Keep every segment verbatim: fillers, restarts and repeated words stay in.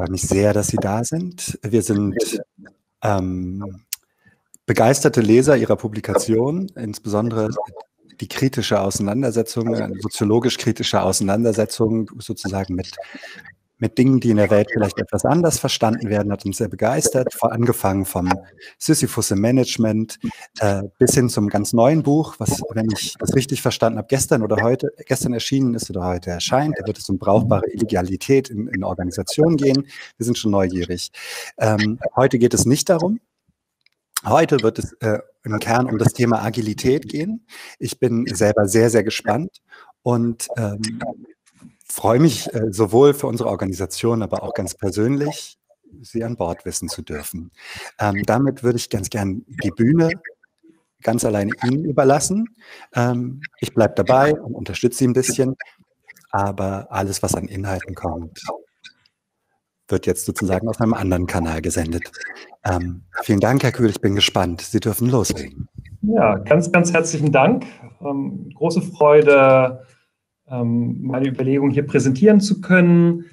freue mich sehr, dass Sie da sind. Wir sind ähm, begeisterte Leser Ihrer Publikation, insbesondere die kritische Auseinandersetzung, eine soziologisch-kritische Auseinandersetzung sozusagen mit, mit Dingen, die in der Welt vielleicht etwas anders verstanden werden, hat uns sehr begeistert, vor angefangen vom Sisyphus im Management äh, bis hin zum ganz neuen Buch, was, wenn ich das richtig verstanden habe, gestern oder heute, gestern erschienen ist oder heute erscheint. Da wird es um brauchbare Illegalität in, in Organisationen gehen. Wir sind schon neugierig. Ähm, heute geht es nicht darum. Heute wird es äh, im Kern um das Thema Agilität gehen. Ich bin selber sehr, sehr gespannt und ähm, freue mich äh, sowohl für unsere Organisation, aber auch ganz persönlich, Sie an Bord wissen zu dürfen. Ähm, damit würde ich ganz gern die Bühne ganz alleine Ihnen überlassen. Ähm, ich bleibe dabei und unterstütze Sie ein bisschen, aber alles, was an Inhalten kommt, wird jetzt sozusagen auf einem anderen Kanal gesendet. Ähm, vielen Dank, Herr Kühl, ich bin gespannt. Sie dürfen loslegen. Ja, ganz, ganz herzlichen Dank. Ähm, große Freude, ähm, meine Überlegungen hier präsentieren zu können.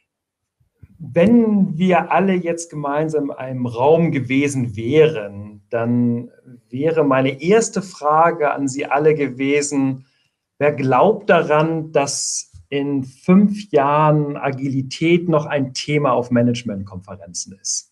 Wenn wir alle jetzt gemeinsam in einem Raum gewesen wären, dann wäre meine erste Frage an Sie alle gewesen, wer glaubt daran, dass in fünf Jahren Agilität noch ein Thema auf Managementkonferenzen ist?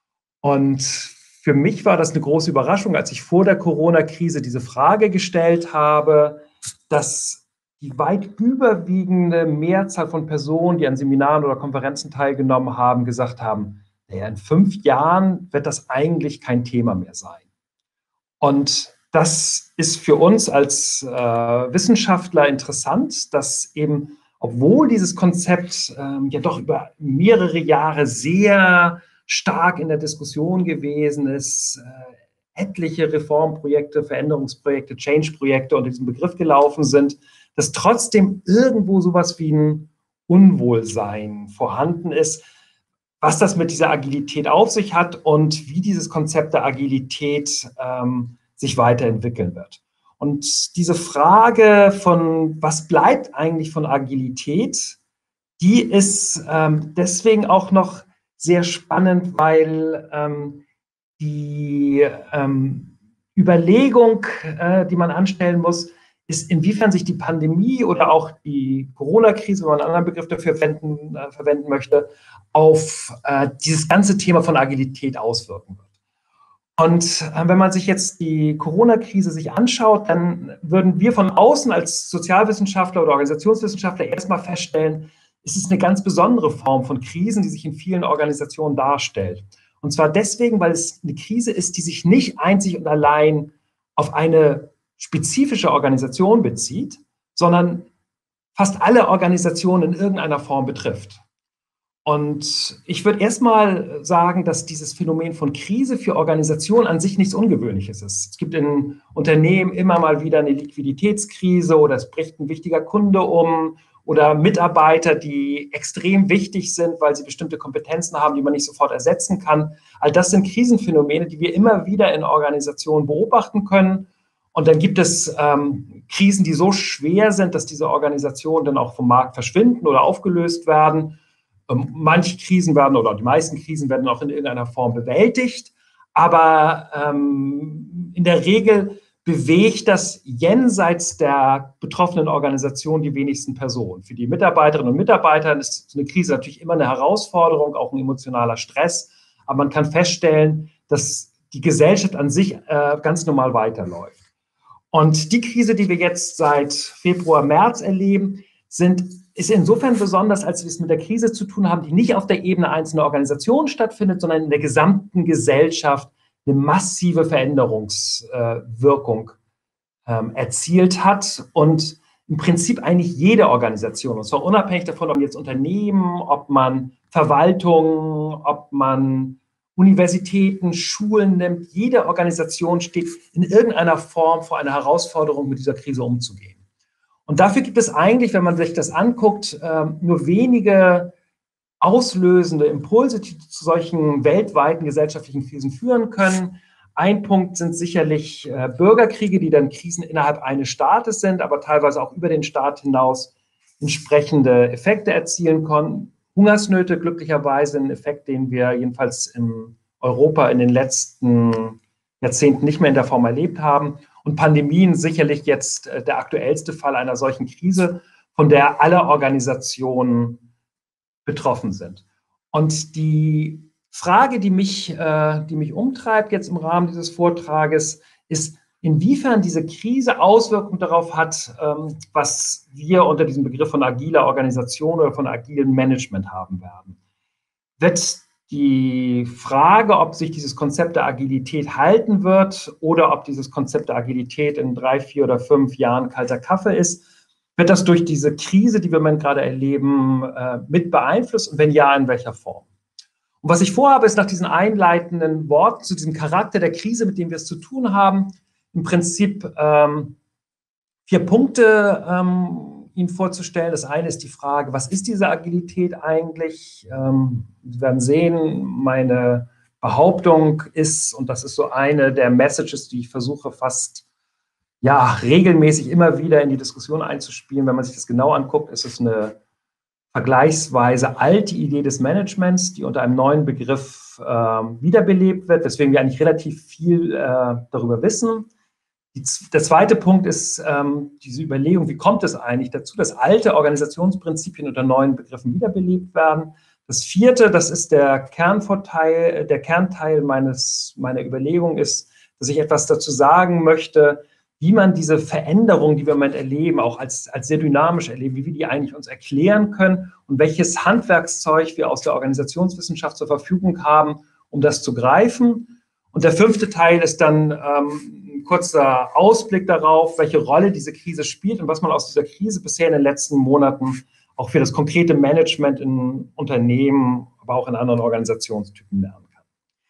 Und für mich war das eine große Überraschung, als ich vor der Corona-Krise diese Frage gestellt habe, dass die weit überwiegende Mehrzahl von Personen, die an Seminaren oder Konferenzen teilgenommen haben, gesagt haben, naja, in fünf Jahren wird das eigentlich kein Thema mehr sein. Und das ist für uns als äh, Wissenschaftler interessant, dass eben, obwohl dieses Konzept äh, ja doch über mehrere Jahre sehr stark in der Diskussion gewesen ist, äh, etliche Reformprojekte, Veränderungsprojekte, Change-Projekte unter diesem Begriff gelaufen sind, dass trotzdem irgendwo sowas wie ein Unwohlsein vorhanden ist, was das mit dieser Agilität auf sich hat und wie dieses Konzept der Agilität ähm, sich weiterentwickeln wird. Und diese Frage von, was bleibt eigentlich von Agilität, die ist ähm, deswegen auch noch sehr spannend, weil ähm, die ähm, Überlegung, äh, die man anstellen muss, ist, inwiefern sich die Pandemie oder auch die Corona-Krise, wenn man einen anderen Begriff dafür verwenden, äh, verwenden möchte, auf äh, dieses ganze Thema von Agilität auswirken wird. Und äh, wenn man sich jetzt die Corona-Krise sich anschaut, dann würden wir von außen als Sozialwissenschaftler oder Organisationswissenschaftler erstmal feststellen, es ist eine ganz besondere Form von Krisen, die sich in vielen Organisationen darstellt. Und zwar deswegen, weil es eine Krise ist, die sich nicht einzig und allein auf eine spezifische Organisation bezieht, sondern fast alle Organisationen in irgendeiner Form betrifft. Und ich würde erstmal sagen, dass dieses Phänomen von Krise für Organisationen an sich nichts Ungewöhnliches ist. Es gibt in Unternehmen immer mal wieder eine Liquiditätskrise oder es bricht ein wichtiger Kunde um oder Mitarbeiter, die extrem wichtig sind, weil sie bestimmte Kompetenzen haben, die man nicht sofort ersetzen kann. All das sind Krisenphänomene, die wir immer wieder in Organisationen beobachten können. Und dann gibt es ähm, Krisen, die so schwer sind, dass diese Organisationen dann auch vom Markt verschwinden oder aufgelöst werden. Ähm, manche Krisen werden oder die meisten Krisen werden auch in irgendeiner Form bewältigt. Aber ähm, in der Regel bewegt das jenseits der betroffenen Organisation die wenigsten Personen. Für die Mitarbeiterinnen und Mitarbeiter ist eine Krise natürlich immer eine Herausforderung, auch ein emotionaler Stress. Aber man kann feststellen, dass die Gesellschaft an sich äh, ganz normal weiterläuft. Und die Krise, die wir jetzt seit Februar, März erleben, sind, ist insofern besonders, als wir es mit der Krise zu tun haben, die nicht auf der Ebene einzelner Organisationen stattfindet, sondern in der gesamten Gesellschaft eine massive Veränderungswirkung äh, ähm, erzielt hat und im Prinzip eigentlich jede Organisation, und zwar unabhängig davon, ob man jetzt Unternehmen, ob man Verwaltungen, ob man Universitäten, Schulen nimmt, jede Organisation steht in irgendeiner Form vor einer Herausforderung, mit dieser Krise umzugehen. Und dafür gibt es eigentlich, wenn man sich das anguckt, nur wenige auslösende Impulse, die zu solchen weltweiten gesellschaftlichen Krisen führen können. Ein Punkt sind sicherlich Bürgerkriege, die dann Krisen innerhalb eines Staates sind, aber teilweise auch über den Staat hinaus entsprechende Effekte erzielen können. Hungersnöte, glücklicherweise ein Effekt, den wir jedenfalls in Europa in den letzten Jahrzehnten nicht mehr in der Form erlebt haben. Und Pandemien sicherlich jetzt der aktuellste Fall einer solchen Krise, von der alle Organisationen betroffen sind. Und die Frage, die mich, äh, die mich umtreibt jetzt im Rahmen dieses Vortrages, ist, inwiefern diese Krise Auswirkungen darauf hat, ähm, was wir unter diesem Begriff von agiler Organisation oder von agilem Management haben werden. Wird die Frage, ob sich dieses Konzept der Agilität halten wird oder ob dieses Konzept der Agilität in drei, vier oder fünf Jahren kalter Kaffee ist, wird das durch diese Krise, die wir im Moment gerade erleben, äh, mit beeinflusst und wenn ja, in welcher Form? Und was ich vorhabe, ist nach diesen einleitenden Worten zu diesem Charakter der Krise, mit dem wir es zu tun haben, im Prinzip ähm, vier Punkte ähm, Ihnen vorzustellen. Das eine ist die Frage, was ist diese Agilität eigentlich? Ähm, Sie werden sehen, meine Behauptung ist, und das ist so eine der Messages, die ich versuche fast ja, regelmäßig immer wieder in die Diskussion einzuspielen. Wenn man sich das genau anguckt, ist es eine vergleichsweise alte Idee des Managements, die unter einem neuen Begriff äh, wiederbelebt wird, weswegen wir eigentlich relativ viel äh, darüber wissen. Die, der zweite Punkt ist ähm, diese Überlegung, wie kommt es eigentlich dazu, dass alte Organisationsprinzipien unter neuen Begriffen wiederbelebt werden. Das vierte, das ist der Kernvorteil, der Kernteil meines, meiner Überlegung ist, dass ich etwas dazu sagen möchte, wie man diese Veränderungen, die wir im Moment erleben, auch als, als sehr dynamisch erleben, wie wir die eigentlich uns erklären können und welches Handwerkszeug wir aus der Organisationswissenschaft zur Verfügung haben, um das zu greifen. Und der fünfte Teil ist dann ähm, ein kurzer Ausblick darauf, welche Rolle diese Krise spielt und was man aus dieser Krise bisher in den letzten Monaten auch für das konkrete Management in Unternehmen, aber auch in anderen Organisationstypen lernen kann.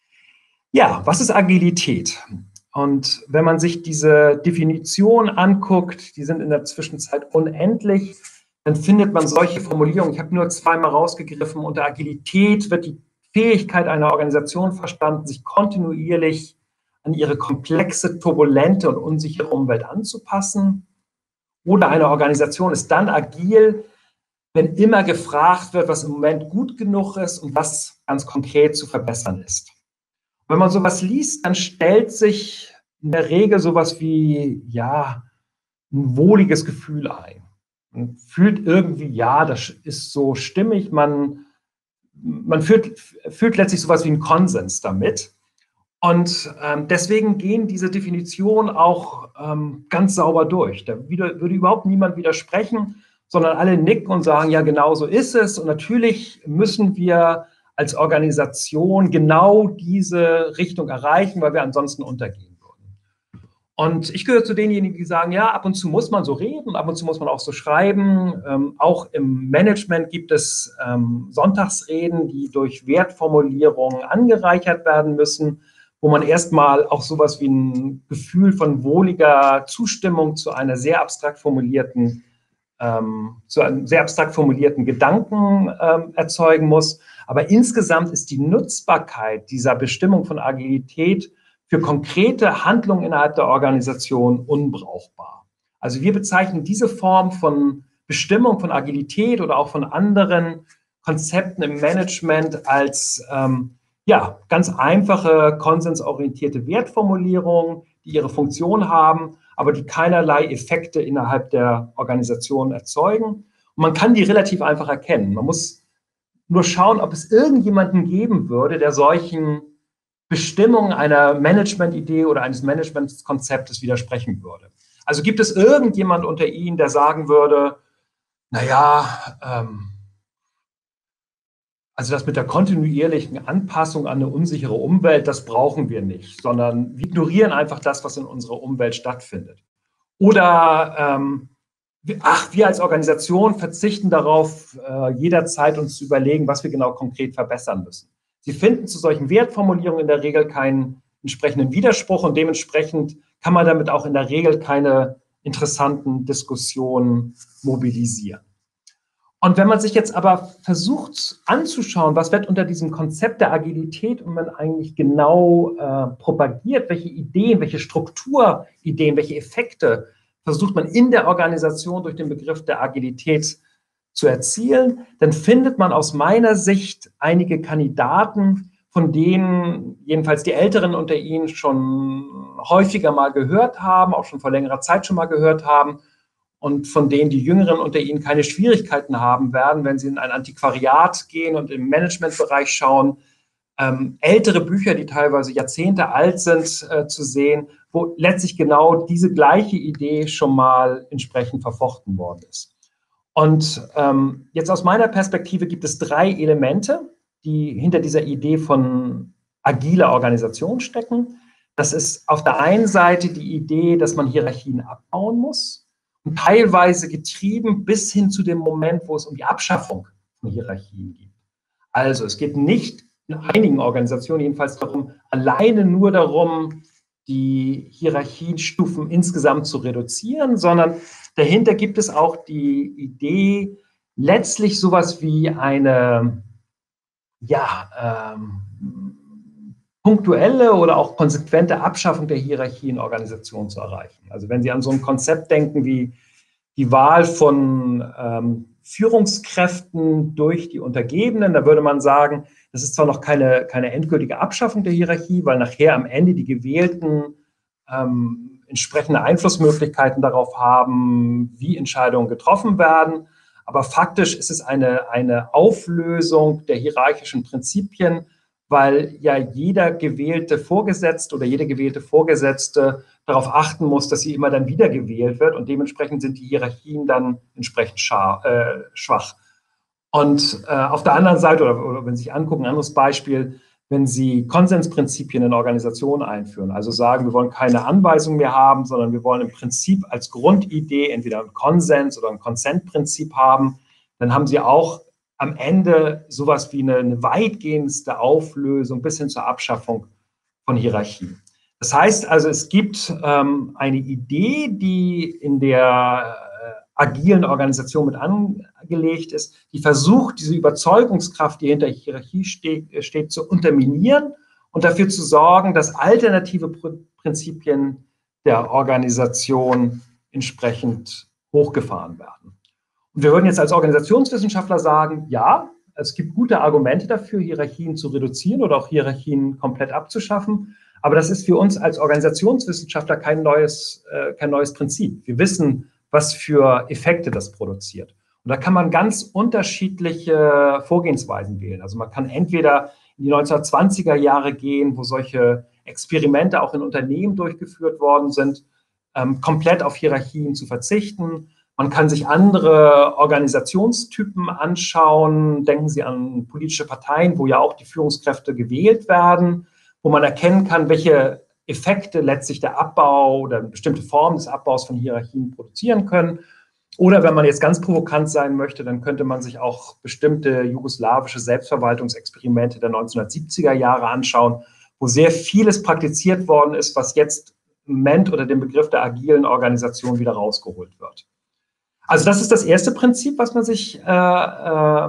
Ja, was ist Agilität? Und wenn man sich diese Definition anguckt, die sind in der Zwischenzeit unendlich, dann findet man solche Formulierungen. Ich habe nur zweimal rausgegriffen. Unter Agilität wird die Fähigkeit einer Organisation verstanden, sich kontinuierlich an ihre komplexe, turbulente und unsichere Umwelt anzupassen. Oder eine Organisation ist dann agil, wenn immer gefragt wird, was im Moment gut genug ist und was ganz konkret zu verbessern ist. Wenn man sowas liest, dann stellt sich in der Regel sowas wie, ja, ein wohliges Gefühl ein. Man fühlt irgendwie, ja, das ist so stimmig, man, man fühlt, fühlt letztlich sowas wie einen Konsens damit. Und ähm, deswegen gehen diese Definitionen auch ähm, ganz sauber durch. Da wieder, würde überhaupt niemand widersprechen, sondern alle nicken und sagen, ja, genau so ist es. Und natürlich müssen wir als Organisation genau diese Richtung erreichen, weil wir ansonsten untergehen würden. Und ich gehöre zu denjenigen, die sagen, ja, ab und zu muss man so reden, ab und zu muss man auch so schreiben. Ähm, auch im Management gibt es ähm, Sonntagsreden, die durch Wertformulierungen angereichert werden müssen, wo man erstmal auch sowas wie ein Gefühl von wohliger Zustimmung zu einer sehr abstrakt formulierten ähm, zu einem sehr abstrakt formulierten Gedanken ähm, erzeugen muss. Aber insgesamt ist die Nutzbarkeit dieser Bestimmung von Agilität für konkrete Handlungen innerhalb der Organisation unbrauchbar. Also wir bezeichnen diese Form von Bestimmung von Agilität oder auch von anderen Konzepten im Management als ähm, ja, ganz einfache, konsensorientierte Wertformulierungen, die ihre Funktion haben, aber die keinerlei Effekte innerhalb der Organisation erzeugen. Und man kann die relativ einfach erkennen. Man muss nur schauen, ob es irgendjemanden geben würde, der solchen Bestimmungen einer Managementidee oder eines Managementkonzeptes widersprechen würde. Also gibt es irgendjemand unter Ihnen, der sagen würde, naja, ähm, also das mit der kontinuierlichen Anpassung an eine unsichere Umwelt, das brauchen wir nicht, sondern wir ignorieren einfach das, was in unserer Umwelt stattfindet. Oder, ähm, ach, wir als Organisation verzichten darauf, äh, jederzeit uns zu überlegen, was wir genau konkret verbessern müssen. Sie finden zu solchen Wertformulierungen in der Regel keinen entsprechenden Widerspruch und dementsprechend kann man damit auch in der Regel keine interessanten Diskussionen mobilisieren. Und wenn man sich jetzt aber versucht anzuschauen, was wird unter diesem Konzept der Agilität und man eigentlich genau äh, propagiert, welche Ideen, welche Strukturideen, welche Effekte versucht man in der Organisation durch den Begriff der Agilität zu erzielen, dann findet man aus meiner Sicht einige Kandidaten, von denen jedenfalls die Älteren unter Ihnen schon häufiger mal gehört haben, auch schon vor längerer Zeit schon mal gehört haben und von denen die Jüngeren unter Ihnen keine Schwierigkeiten haben werden, wenn sie in ein Antiquariat gehen und im Managementbereich schauen, ähm, ältere Bücher, die teilweise Jahrzehnte alt sind, äh, zu sehen, wo letztlich genau diese gleiche Idee schon mal entsprechend verfochten worden ist. Und ähm, jetzt aus meiner Perspektive gibt es drei Elemente, die hinter dieser Idee von agiler Organisation stecken. Das ist auf der einen Seite die Idee, dass man Hierarchien abbauen muss und teilweise getrieben bis hin zu dem Moment, wo es um die Abschaffung von Hierarchien geht. Also es geht nicht in einigen Organisationen jedenfalls darum, alleine nur darum, die Hierarchienstufen insgesamt zu reduzieren, sondern dahinter gibt es auch die Idee, letztlich sowas wie eine ja, ähm, punktuelle oder auch konsequente Abschaffung der Hierarchie in Organisationen zu erreichen. Also wenn Sie an so ein Konzept denken wie die Wahl von ähm, Führungskräften durch die Untergebenen, da würde man sagen, das ist zwar noch keine, keine endgültige Abschaffung der Hierarchie, weil nachher am Ende die Gewählten ähm, entsprechende Einflussmöglichkeiten darauf haben, wie Entscheidungen getroffen werden. Aber faktisch ist es eine, eine Auflösung der hierarchischen Prinzipien, weil ja jeder gewählte Vorgesetzte oder jede gewählte Vorgesetzte darauf achten muss, dass sie immer dann wieder gewählt wird und dementsprechend sind die Hierarchien dann entsprechend schar, äh, schwach. Und äh, auf der anderen Seite, oder, oder wenn Sie sich angucken, ein anderes Beispiel, wenn Sie Konsensprinzipien in Organisationen einführen, also sagen, wir wollen keine Anweisung mehr haben, sondern wir wollen im Prinzip als Grundidee entweder ein Konsens oder ein Consent-Prinzip haben, dann haben Sie auch am Ende sowas wie eine, eine weitgehendste Auflösung bis hin zur Abschaffung von Hierarchien. Das heißt also, es gibt ähm, eine Idee, die in der äh, agilen Organisation mit angelegt ist, die versucht, diese Überzeugungskraft, die hinter Hierarchie steht, steht, zu unterminieren und dafür zu sorgen, dass alternative Prinzipien der Organisation entsprechend hochgefahren werden. Und wir würden jetzt als Organisationswissenschaftler sagen, ja, es gibt gute Argumente dafür, Hierarchien zu reduzieren oder auch Hierarchien komplett abzuschaffen. Aber das ist für uns als Organisationswissenschaftler kein neues, äh, kein neues Prinzip. Wir wissen, was für Effekte das produziert. Und da kann man ganz unterschiedliche Vorgehensweisen wählen. Also man kann entweder in die neunzehnhundertzwanziger Jahre gehen, wo solche Experimente auch in Unternehmen durchgeführt worden sind, ähm, komplett auf Hierarchien zu verzichten. Man kann sich andere Organisationstypen anschauen. Denken Sie an politische Parteien, wo ja auch die Führungskräfte gewählt werden, wo man erkennen kann, welche Effekte letztlich der Abbau oder bestimmte Formen des Abbaus von Hierarchien produzieren können. Oder wenn man jetzt ganz provokant sein möchte, dann könnte man sich auch bestimmte jugoslawische Selbstverwaltungsexperimente der neunzehnhundertsiebziger Jahre anschauen, wo sehr vieles praktiziert worden ist, was jetzt im Moment unter dem Begriff der agilen Organisation wieder rausgeholt wird. Also das ist das erste Prinzip, was man sich äh, äh,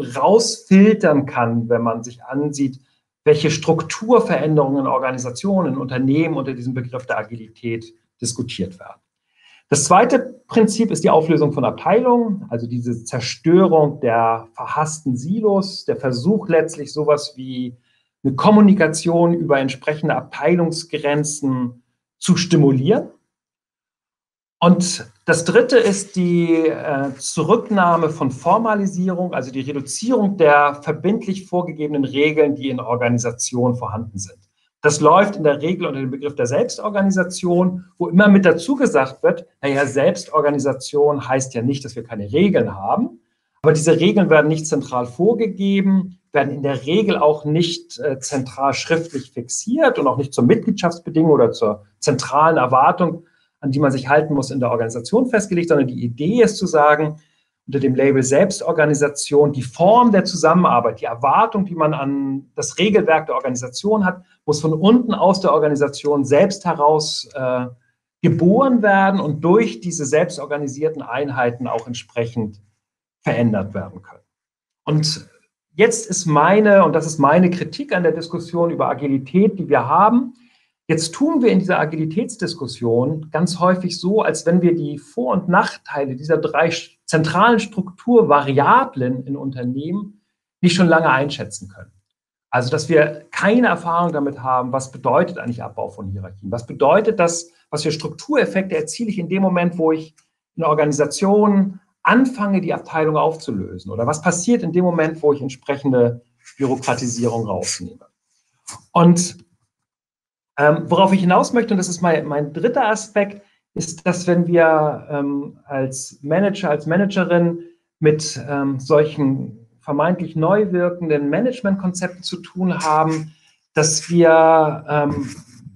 rausfiltern kann, wenn man sich ansieht, welche Strukturveränderungen in Organisationen, in Unternehmen unter diesem Begriff der Agilität diskutiert werden. Das zweite Prinzip ist die Auflösung von Abteilungen, also diese Zerstörung der verhassten Silos, der Versuch letztlich sowas wie eine Kommunikation über entsprechende Abteilungsgrenzen zu stimulieren. Und das dritte ist die äh, Zurücknahme von Formalisierung, also die Reduzierung der verbindlich vorgegebenen Regeln, die in Organisationen vorhanden sind. Das läuft in der Regel unter dem Begriff der Selbstorganisation, wo immer mit dazu gesagt wird, naja, Selbstorganisation heißt ja nicht, dass wir keine Regeln haben, aber diese Regeln werden nicht zentral vorgegeben, werden in der Regel auch nicht äh, zentral schriftlich fixiert und auch nicht zur Mitgliedschaftsbedingung oder zur zentralen Erwartung, an die man sich halten muss, in der Organisation festgelegt, sondern die Idee ist zu sagen, unter dem Label Selbstorganisation, die Form der Zusammenarbeit, die Erwartung, die man an das Regelwerk der Organisation hat, muss von unten aus der Organisation selbst heraus äh, geboren werden und durch diese selbstorganisierten Einheiten auch entsprechend verändert werden können. Und jetzt ist meine, und das ist meine Kritik an der Diskussion über Agilität, die wir haben, jetzt tun wir in dieser Agilitätsdiskussion ganz häufig so, als wenn wir die Vor- und Nachteile dieser drei zentralen Strukturvariablen in Unternehmen nicht schon lange einschätzen können. Also, dass wir keine Erfahrung damit haben, was bedeutet eigentlich Abbau von Hierarchien? Was bedeutet das, was für Struktureffekte erziele ich in dem Moment, wo ich in der Organisation anfange, die Abteilung aufzulösen? Oder was passiert in dem Moment, wo ich entsprechende Bürokratisierung rausnehme? Und ähm, worauf ich hinaus möchte, und das ist mein, mein dritter Aspekt, ist, dass wenn wir ähm, als Manager, als Managerin mit ähm, solchen vermeintlich neu wirkenden Managementkonzepten zu tun haben, dass wir ähm,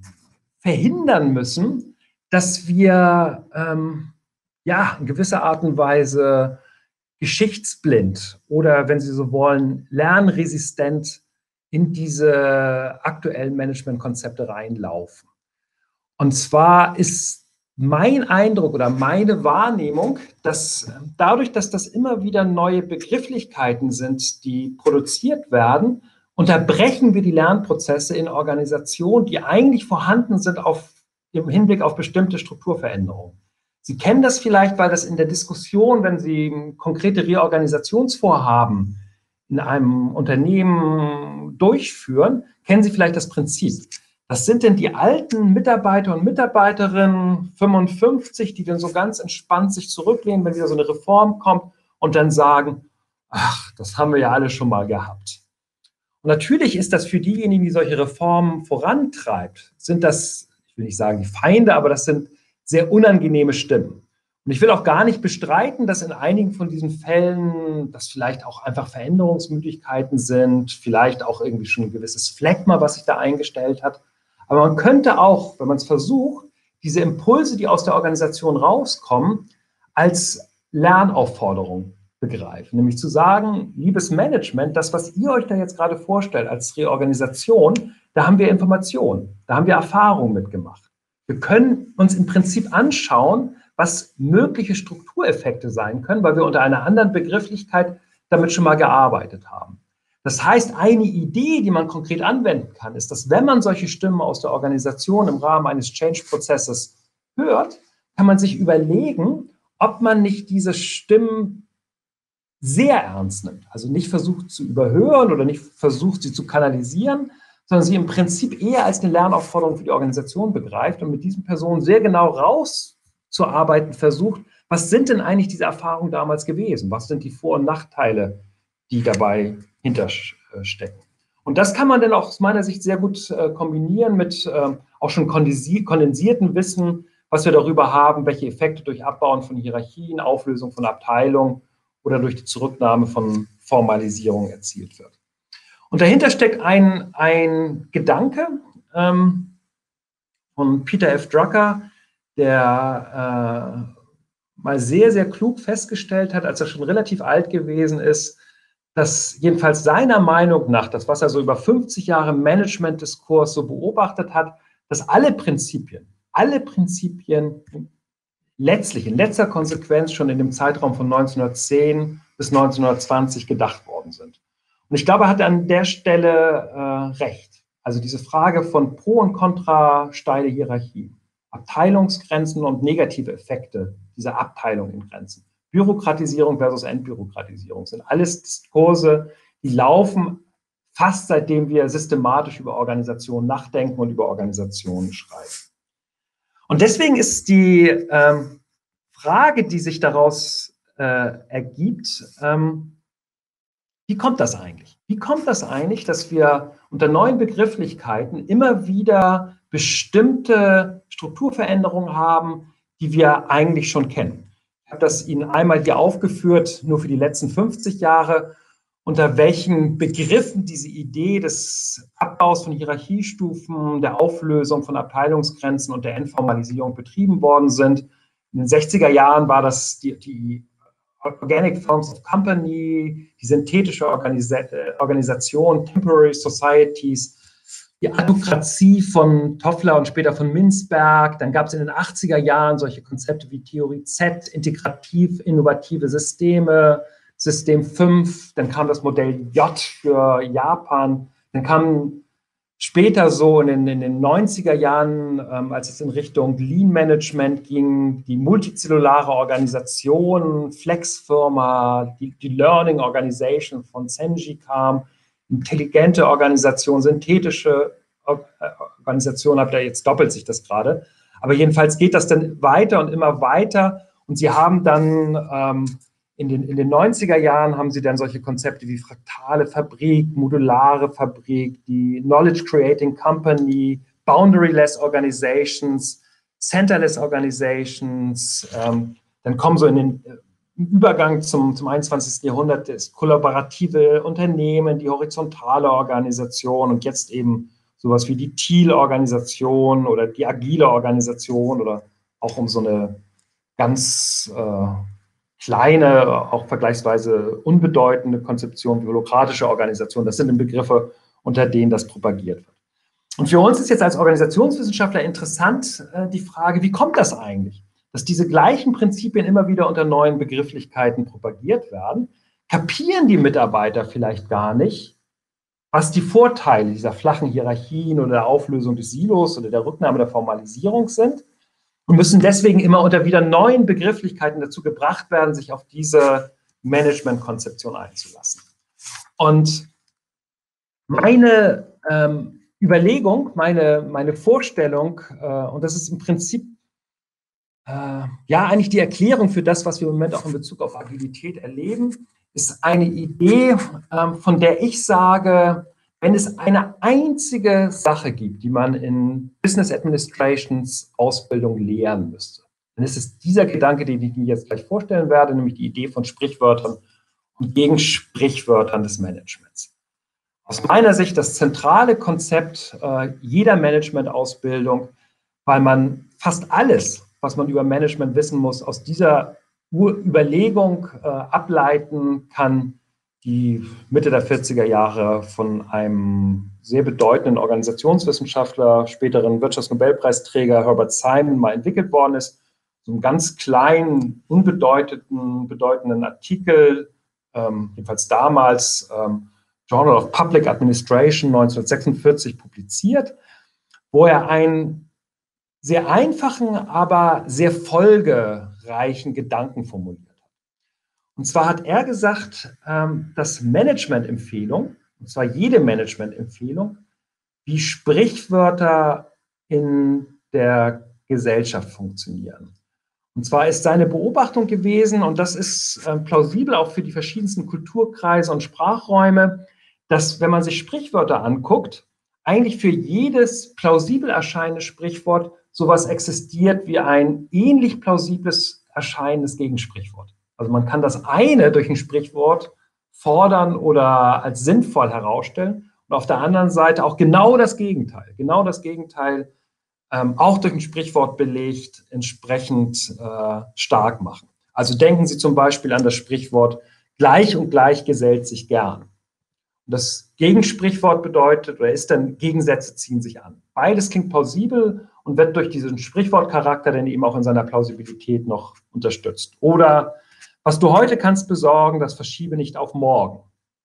verhindern müssen, dass wir ähm, ja, in gewisser Art und Weise geschichtsblind oder, wenn Sie so wollen, lernresistent in diese aktuellen Managementkonzepte reinlaufen. Und zwar ist mein Eindruck oder meine Wahrnehmung, dass dadurch, dass das immer wieder neue Begrifflichkeiten sind, die produziert werden, unterbrechen wir die Lernprozesse in Organisationen, die eigentlich vorhanden sind auf, im Hinblick auf bestimmte Strukturveränderungen. Sie kennen das vielleicht, weil das in der Diskussion, wenn Sie konkrete Reorganisationsvorhaben in einem Unternehmen durchführen, kennen Sie vielleicht das Prinzip. Was sind denn die alten Mitarbeiter und Mitarbeiterinnen, fünfundfünfzig, die dann so ganz entspannt sich zurücklehnen, wenn wieder so eine Reform kommt und dann sagen, ach, das haben wir ja alle schon mal gehabt. Und natürlich ist das für diejenigen, die solche Reformen vorantreibt, sind das, ich will nicht sagen die Feinde, aber das sind sehr unangenehme Stimmen. Und ich will auch gar nicht bestreiten, dass in einigen von diesen Fällen das vielleicht auch einfach Veränderungsmüdigkeiten sind, vielleicht auch irgendwie schon ein gewisses Phlegma, was sich da eingestellt hat. Aber man könnte auch, wenn man es versucht, diese Impulse, die aus der Organisation rauskommen, als Lernaufforderung begreifen. Nämlich zu sagen, liebes Management, das, was ihr euch da jetzt gerade vorstellt als Reorganisation, da haben wir Informationen, da haben wir Erfahrungen mitgemacht. Wir können uns im Prinzip anschauen, was mögliche Struktureffekte sein können, weil wir unter einer anderen Begrifflichkeit damit schon mal gearbeitet haben. Das heißt, eine Idee, die man konkret anwenden kann, ist, dass wenn man solche Stimmen aus der Organisation im Rahmen eines Change-Prozesses hört, kann man sich überlegen, ob man nicht diese Stimmen sehr ernst nimmt. Also nicht versucht zu überhören oder nicht versucht, sie zu kanalisieren, sondern sie im Prinzip eher als eine Lernaufforderung für die Organisation begreift und mit diesen Personen sehr genau rauszuarbeiten versucht, was sind denn eigentlich diese Erfahrungen damals gewesen? Was sind die Vor- und Nachteile, die dabei hinterstecken? Und das kann man dann auch aus meiner Sicht sehr gut äh, kombinieren mit äh, auch schon kondensiertem Wissen, was wir darüber haben, welche Effekte durch Abbauen von Hierarchien, Auflösung von Abteilungen oder durch die Zurücknahme von Formalisierung erzielt wird. Und dahinter steckt ein, ein Gedanke ähm, von Peter F. Drucker, der äh, mal sehr, sehr klug festgestellt hat, als er schon relativ alt gewesen ist, dass jedenfalls seiner Meinung nach, das, was er so über fünfzig Jahre Management-Diskurs so beobachtet hat, dass alle Prinzipien, alle Prinzipien letztlich, in letzter Konsequenz schon in dem Zeitraum von neunzehnhundertzehn bis neunzehnhundertzwanzig gedacht worden sind. Und ich glaube, er hat an der Stelle äh, recht. Also diese Frage von Pro und Contra steile Hierarchien, Abteilungsgrenzen und negative Effekte dieser Abteilung in Grenzen, Bürokratisierung versus Entbürokratisierung sind alles Diskurse, die laufen fast seitdem wir systematisch über Organisationen nachdenken und über Organisationen schreiben. Und deswegen ist die ähm, Frage, die sich daraus äh, ergibt, ähm, wie kommt das eigentlich? Wie kommt das eigentlich, dass wir unter neuen Begrifflichkeiten immer wieder bestimmte Strukturveränderungen haben, die wir eigentlich schon kennen? Ich habe das Ihnen einmal hier aufgeführt, nur für die letzten fünfzig Jahre, unter welchen Begriffen diese Idee des Abbaus von Hierarchiestufen, der Auflösung von Abteilungsgrenzen und der Entformalisierung betrieben worden sind. In den sechziger Jahren war das die, die Organic Forms of Company, die synthetische Organisa Organisation, Temporary Societies, die Autokratie von Toffler und später von Mintzberg. Dann gab es in den achtziger Jahren solche Konzepte wie Theorie Z, integrativ innovative Systeme, System fünf, dann kam das Modell J für Japan, dann kamen Später so in den, in den neunziger Jahren, ähm, als es in Richtung Lean Management ging, die multizellulare Organisation, Flex-Firma, die, die Learning Organization von Zenji kam, intelligente Organisation, synthetische Organisation, habt ihr jetzt doppelt sich das gerade. Aber jedenfalls geht das dann weiter und immer weiter. Und sie haben dann ähm, in, den, in den neunziger Jahren haben sie dann solche Konzepte wie fraktale Fabrik, modulare Fabrik, die Knowledge Creating Company, Boundaryless Organizations, Centerless Organizations. Ähm, dann kommen so in den Übergang zum, zum einundzwanzigsten Jahrhundert das kollaborative Unternehmen, die horizontale Organisation und jetzt eben sowas wie die Thiel-Organisation oder die agile Organisation oder auch um so eine ganz äh, kleine, auch vergleichsweise unbedeutende Konzeption wie holokratische Organisation. Das sind Begriffe, unter denen das propagiert wird. Und für uns ist jetzt als Organisationswissenschaftler interessant äh, die Frage, wie kommt das eigentlich, dass diese gleichen Prinzipien immer wieder unter neuen Begrifflichkeiten propagiert werden? Kapieren die Mitarbeiter vielleicht gar nicht, was die Vorteile dieser flachen Hierarchien oder der Auflösung des Silos oder der Rücknahme der Formalisierung sind und müssen deswegen immer unter wieder neuen Begrifflichkeiten dazu gebracht werden, sich auf diese Management-Konzeption einzulassen. Und meine ähm, Überlegung, meine, meine Vorstellung, äh, und das ist im Prinzip äh, ja eigentlich die Erklärung für das, was wir im Moment auch in Bezug auf Agilität erleben, ist eine Idee, ähm, von der ich sage, wenn es eine einzige Sache gibt, die man in Business Administrations Ausbildung lehren müsste, dann ist es dieser Gedanke, den ich Ihnen jetzt gleich vorstellen werde, nämlich die Idee von Sprichwörtern und Gegensprichwörtern des Managements. Aus meiner Sicht das zentrale Konzept äh, jeder Management-Ausbildung, weil man fast alles, was man über Management wissen muss, aus dieser Überlegung äh, ableiten kann, die Mitte der vierziger Jahre von einem sehr bedeutenden Organisationswissenschaftler, späteren Wirtschaftsnobelpreisträger Herbert Simon mal entwickelt worden ist. So einen ganz kleinen, unbedeutenden, bedeutenden Artikel, ähm, jedenfalls damals, ähm, Journal of Public Administration neunzehnhundertsechsundvierzig publiziert, wo er einen sehr einfachen, aber sehr folgereichen Gedanken formuliert hat. Und zwar hat er gesagt, dass Management-Empfehlung, und zwar jede Management-Empfehlung, wie Sprichwörter in der Gesellschaft funktionieren. Und zwar ist seine Beobachtung gewesen, und das ist plausibel auch für die verschiedensten Kulturkreise und Sprachräume, dass, wenn man sich Sprichwörter anguckt, eigentlich für jedes plausibel erscheinende Sprichwort sowas existiert wie ein ähnlich plausibles erscheinendes Gegensprichwort. Also man kann das eine durch ein Sprichwort fordern oder als sinnvoll herausstellen und auf der anderen Seite auch genau das Gegenteil, genau das Gegenteil ähm, auch durch ein Sprichwort belegt, entsprechend äh, stark machen. Also denken Sie zum Beispiel an das Sprichwort gleich und gleich gesellt sich gern. Das Gegensprichwort bedeutet, oder ist dann, Gegensätze ziehen sich an. Beides klingt plausibel und wird durch diesen Sprichwortcharakter dann eben auch in seiner Plausibilität noch unterstützt. Oder, was du heute kannst besorgen, das verschiebe nicht auf morgen.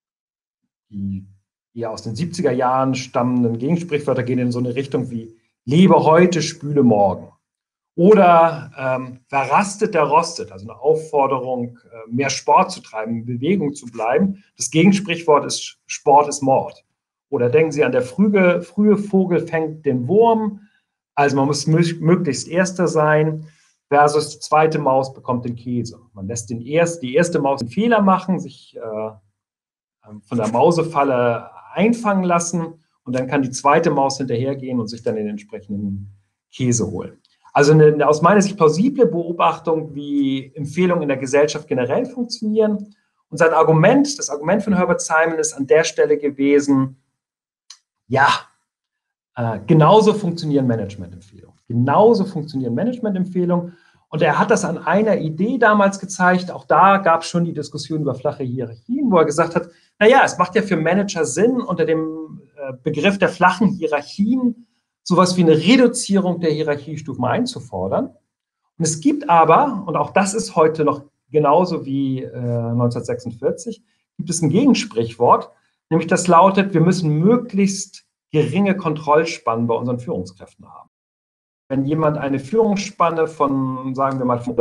Die eher aus den siebziger Jahren stammenden Gegensprichwörter gehen in so eine Richtung wie lebe heute, spüle morgen. Oder ähm, wer rastet, der rostet. Also eine Aufforderung, äh, mehr Sport zu treiben, in Bewegung zu bleiben. Das Gegensprichwort ist Sport ist Mord. Oder denken Sie an der frühe, frühe Vogel fängt den Wurm. Also man muss möglichst Erster sein versus die zweite Maus bekommt den Käse. Man lässt den erst, die erste Maus einen Fehler machen, sich äh, von der Mausefalle einfangen lassen und dann kann die zweite Maus hinterhergehen und sich dann den entsprechenden Käse holen. Also eine aus meiner Sicht plausible Beobachtung, wie Empfehlungen in der Gesellschaft generell funktionieren. Und sein Argument, das Argument von Herbert Simon ist an der Stelle gewesen, ja, äh, genauso funktionieren Managementempfehlungen. Genauso funktionieren Managementempfehlungen. Und er hat das an einer Idee damals gezeigt. Auch da gab es schon die Diskussion über flache Hierarchien, wo er gesagt hat, naja, es macht ja für Manager Sinn, unter dem äh, Begriff der flachen Hierarchien sowas wie eine Reduzierung der Hierarchiestufen einzufordern. Und es gibt aber, und auch das ist heute noch genauso wie äh, neunzehnhundertsechsundvierzig, gibt es ein Gegensprichwort, nämlich das lautet, wir müssen möglichst geringe Kontrollspannen bei unseren Führungskräften haben. Wenn jemand eine Führungsspanne von, sagen wir mal, von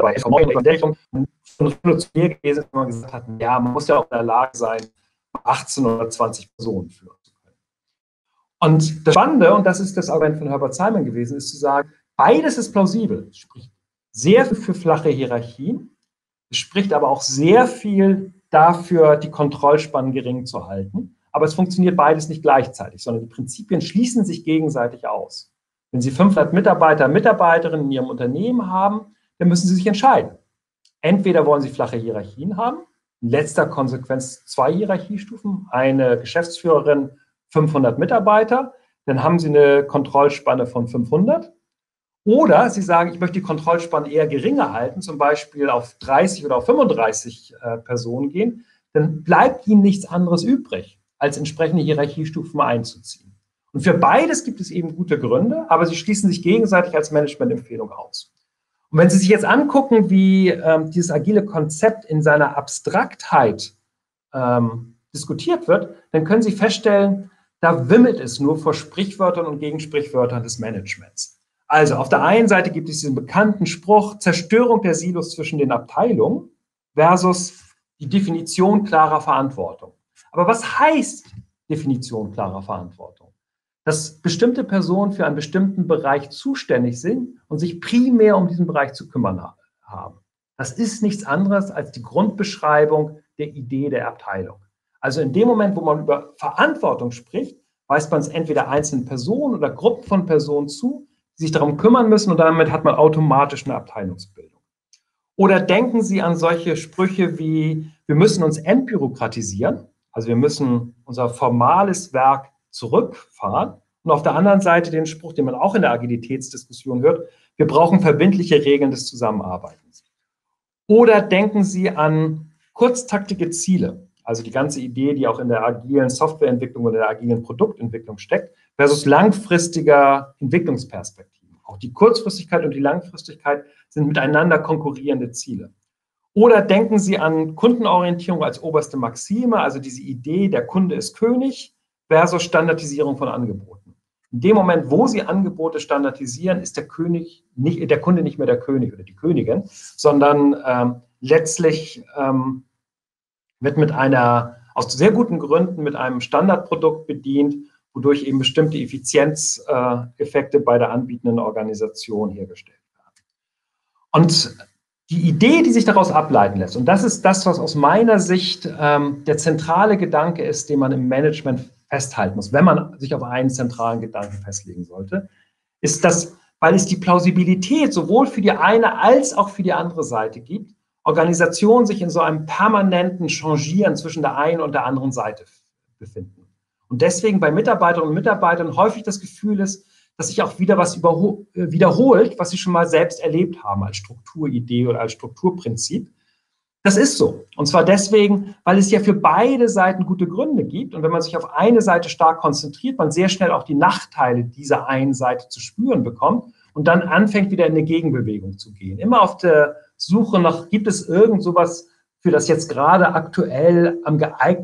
revolutionär gewesen ist, wenn man gesagt hat, ja, man muss ja auch in der Lage sein, achtzehn oder zwanzig Personen führen zu können. Und das Spannende, und das ist das Argument von Herbert Simon gewesen, ist zu sagen, beides ist plausibel. Es spricht sehr viel für flache Hierarchien, es spricht aber auch sehr viel dafür, die Kontrollspannen gering zu halten. Aber es funktioniert beides nicht gleichzeitig, sondern die Prinzipien schließen sich gegenseitig aus. Wenn Sie fünfhundert Mitarbeiter, Mitarbeiterinnen in Ihrem Unternehmen haben, dann müssen Sie sich entscheiden. Entweder wollen Sie flache Hierarchien haben, in letzter Konsequenz zwei Hierarchiestufen, eine Geschäftsführerin, fünfhundert Mitarbeiter, dann haben Sie eine Kontrollspanne von fünfhundert. Oder Sie sagen, ich möchte die Kontrollspanne eher geringer halten, zum Beispiel auf dreißig oder auf fünfunddreißig äh, Personen gehen, dann bleibt Ihnen nichts anderes übrig, als entsprechende Hierarchiestufen einzuziehen. Und für beides gibt es eben gute Gründe, aber sie schließen sich gegenseitig als Managementempfehlung aus. Und wenn Sie sich jetzt angucken, wie ähm, dieses agile Konzept in seiner Abstraktheit ähm, diskutiert wird, dann können Sie feststellen, da wimmelt es nur vor Sprichwörtern und Gegensprichwörtern des Managements. Also auf der einen Seite gibt es diesen bekannten Spruch, Zerstörung der Silos zwischen den Abteilungen versus die Definition klarer Verantwortung. Aber was heißt Definition klarer Verantwortung? Dass bestimmte Personen für einen bestimmten Bereich zuständig sind und sich primär um diesen Bereich zu kümmern haben. Das ist nichts anderes als die Grundbeschreibung der Idee der Abteilung. Also in dem Moment, wo man über Verantwortung spricht, weist man es entweder einzelnen Personen oder Gruppen von Personen zu, die sich darum kümmern müssen, und damit hat man automatisch eine Abteilungsbildung. Oder denken Sie an solche Sprüche wie, wir müssen uns entbürokratisieren, also wir müssen unser formales Werk zurückfahren, und auf der anderen Seite den Spruch, den man auch in der Agilitätsdiskussion hört, wir brauchen verbindliche Regeln des Zusammenarbeitens. Oder denken Sie an kurztaktige Ziele, also die ganze Idee, die auch in der agilen Softwareentwicklung oder der agilen Produktentwicklung steckt, versus langfristiger Entwicklungsperspektiven. Auch die Kurzfristigkeit und die Langfristigkeit sind miteinander konkurrierende Ziele. Oder denken Sie an Kundenorientierung als oberste Maxime, also diese Idee, der Kunde ist König versus Standardisierung von Angeboten. In dem Moment, wo Sie Angebote standardisieren, ist der König nicht, der Kunde nicht mehr der König oder die Königin, sondern ähm, letztlich ähm, wird mit einer, aus sehr guten Gründen, mit einem Standardprodukt bedient, wodurch eben bestimmte Effizienzeffekte äh, bei der anbietenden Organisation hergestellt werden. Und die Idee, die sich daraus ableiten lässt, und das ist das, was aus meiner Sicht ähm, der zentrale Gedanke ist, den man im Management festhalten muss, wenn man sich auf einen zentralen Gedanken festlegen sollte, ist, dass, weil es die Plausibilität sowohl für die eine als auch für die andere Seite gibt, Organisationen sich in so einem permanenten Changieren zwischen der einen und der anderen Seite befinden. Und deswegen bei Mitarbeiterinnen und Mitarbeitern häufig das Gefühl ist, dass sich auch wieder was wiederholt, was sie schon mal selbst erlebt haben als Strukturidee oder als Strukturprinzip. Das ist so. Und zwar deswegen, weil es ja für beide Seiten gute Gründe gibt. Und wenn man sich auf eine Seite stark konzentriert, man sehr schnell auch die Nachteile dieser einen Seite zu spüren bekommt und dann anfängt, wieder in eine Gegenbewegung zu gehen. Immer auf der Suche nach, gibt es irgend sowas, für das jetzt gerade aktuell am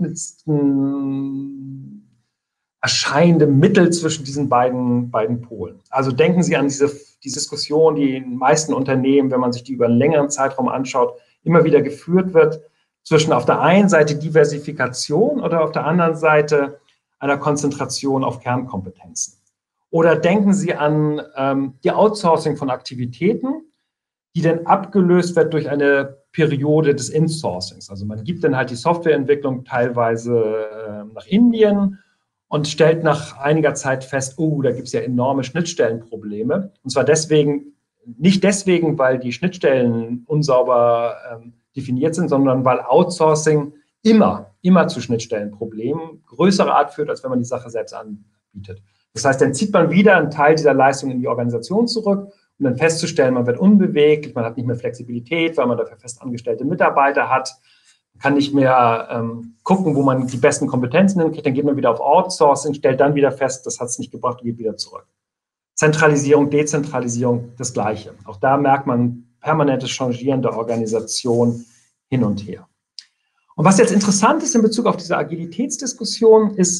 geeignetsten erscheinende Mittel zwischen diesen beiden, beiden Polen. Also denken Sie an diese, diese Diskussion, die in den meisten Unternehmen, wenn man sich die über einen längeren Zeitraum anschaut, immer wieder geführt wird, zwischen auf der einen Seite Diversifikation oder auf der anderen Seite einer Konzentration auf Kernkompetenzen. Oder denken Sie an ähm, die Outsourcing von Aktivitäten, die dann abgelöst wird durch eine Periode des Insourcings. Also man gibt dann halt die Softwareentwicklung teilweise äh, nach Indien und stellt nach einiger Zeit fest, oh, da gibt es ja enorme Schnittstellenprobleme. Und zwar deswegen, nicht deswegen, weil die Schnittstellen unsauber ähm, definiert sind, sondern weil Outsourcing immer, immer zu Schnittstellenproblemen größerer Art führt, als wenn man die Sache selbst anbietet. Das heißt, dann zieht man wieder einen Teil dieser Leistung in die Organisation zurück, um dann festzustellen, man wird unbeweglich, man hat nicht mehr Flexibilität, weil man dafür festangestellte Mitarbeiter hat, man kann nicht mehr ähm, gucken, wo man die besten Kompetenzen hinkriegt, dann geht man wieder auf Outsourcing, stellt dann wieder fest, das hat es nicht gebracht und geht wieder zurück. Zentralisierung, Dezentralisierung, das Gleiche. Auch da merkt man permanentes Changieren der Organisation hin und her. Und was jetzt interessant ist in Bezug auf diese Agilitätsdiskussion, ist,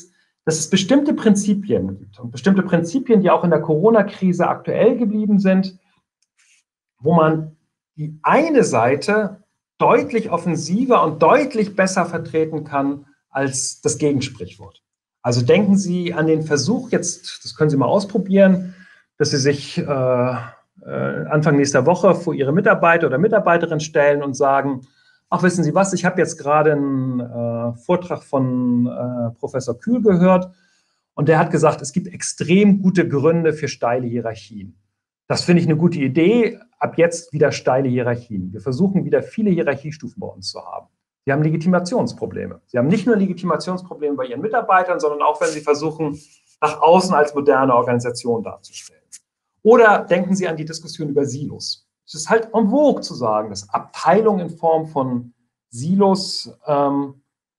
dass es bestimmte Prinzipien gibt und bestimmte Prinzipien, die auch in der Corona-Krise aktuell geblieben sind, wo man die eine Seite deutlich offensiver und deutlich besser vertreten kann als das Gegensprichwort. Also denken Sie an den Versuch, jetzt, das können Sie mal ausprobieren, dass Sie sich äh, Anfang nächster Woche vor Ihre Mitarbeiter oder Mitarbeiterin stellen und sagen, ach, wissen Sie was, ich habe jetzt gerade einen äh, Vortrag von äh, Professor Kühl gehört und der hat gesagt, es gibt extrem gute Gründe für steile Hierarchien. Das finde ich eine gute Idee, ab jetzt wieder steile Hierarchien. Wir versuchen wieder viele Hierarchiestufen bei uns zu haben. Sie haben Legitimationsprobleme. Sie haben nicht nur Legitimationsprobleme bei Ihren Mitarbeitern, sondern auch, wenn Sie versuchen, nach außen als moderne Organisation darzustellen. Oder denken Sie an die Diskussion über Silos. Es ist halt en vogue zu sagen, dass Abteilungen in Form von Silos ähm,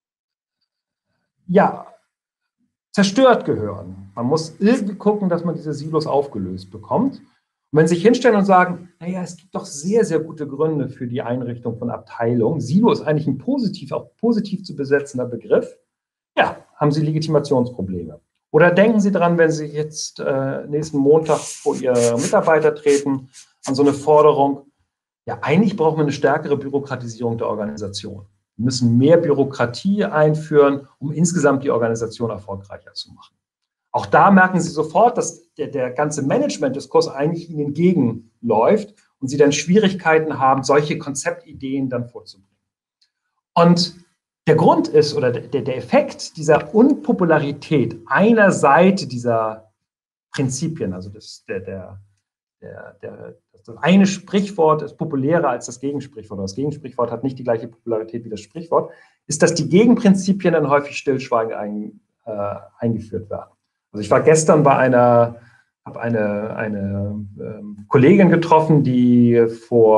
ja, zerstört gehören. Man muss irgendwie gucken, dass man diese Silos aufgelöst bekommt. Und wenn Sie sich hinstellen und sagen, naja, es gibt doch sehr, sehr gute Gründe für die Einrichtung von Abteilungen. Silo ist eigentlich ein positiv, auch positiv zu besetzender Begriff. Ja, haben Sie Legitimationsprobleme. Oder denken Sie daran, wenn Sie jetzt äh, nächsten Montag vor Ihre Mitarbeiter treten, an so eine Forderung, ja, eigentlich brauchen wir eine stärkere Bürokratisierung der Organisation. Wir müssen mehr Bürokratie einführen, um insgesamt die Organisation erfolgreicher zu machen. Auch da merken Sie sofort, dass der, der ganze Management-Diskurs eigentlich Ihnen entgegenläuft und Sie dann Schwierigkeiten haben, solche Konzeptideen dann vorzubringen. Und der Grund ist, oder der, der Effekt dieser Unpopularität einer Seite dieser Prinzipien, also das, der, der, der, der, das eine Sprichwort ist populärer als das Gegensprichwort, oder das Gegensprichwort hat nicht die gleiche Popularität wie das Sprichwort, ist, dass die Gegenprinzipien dann häufig stillschweigend ein, äh, eingeführt werden. Also ich war gestern bei einer, habe eine, eine ähm, Kollegin getroffen, die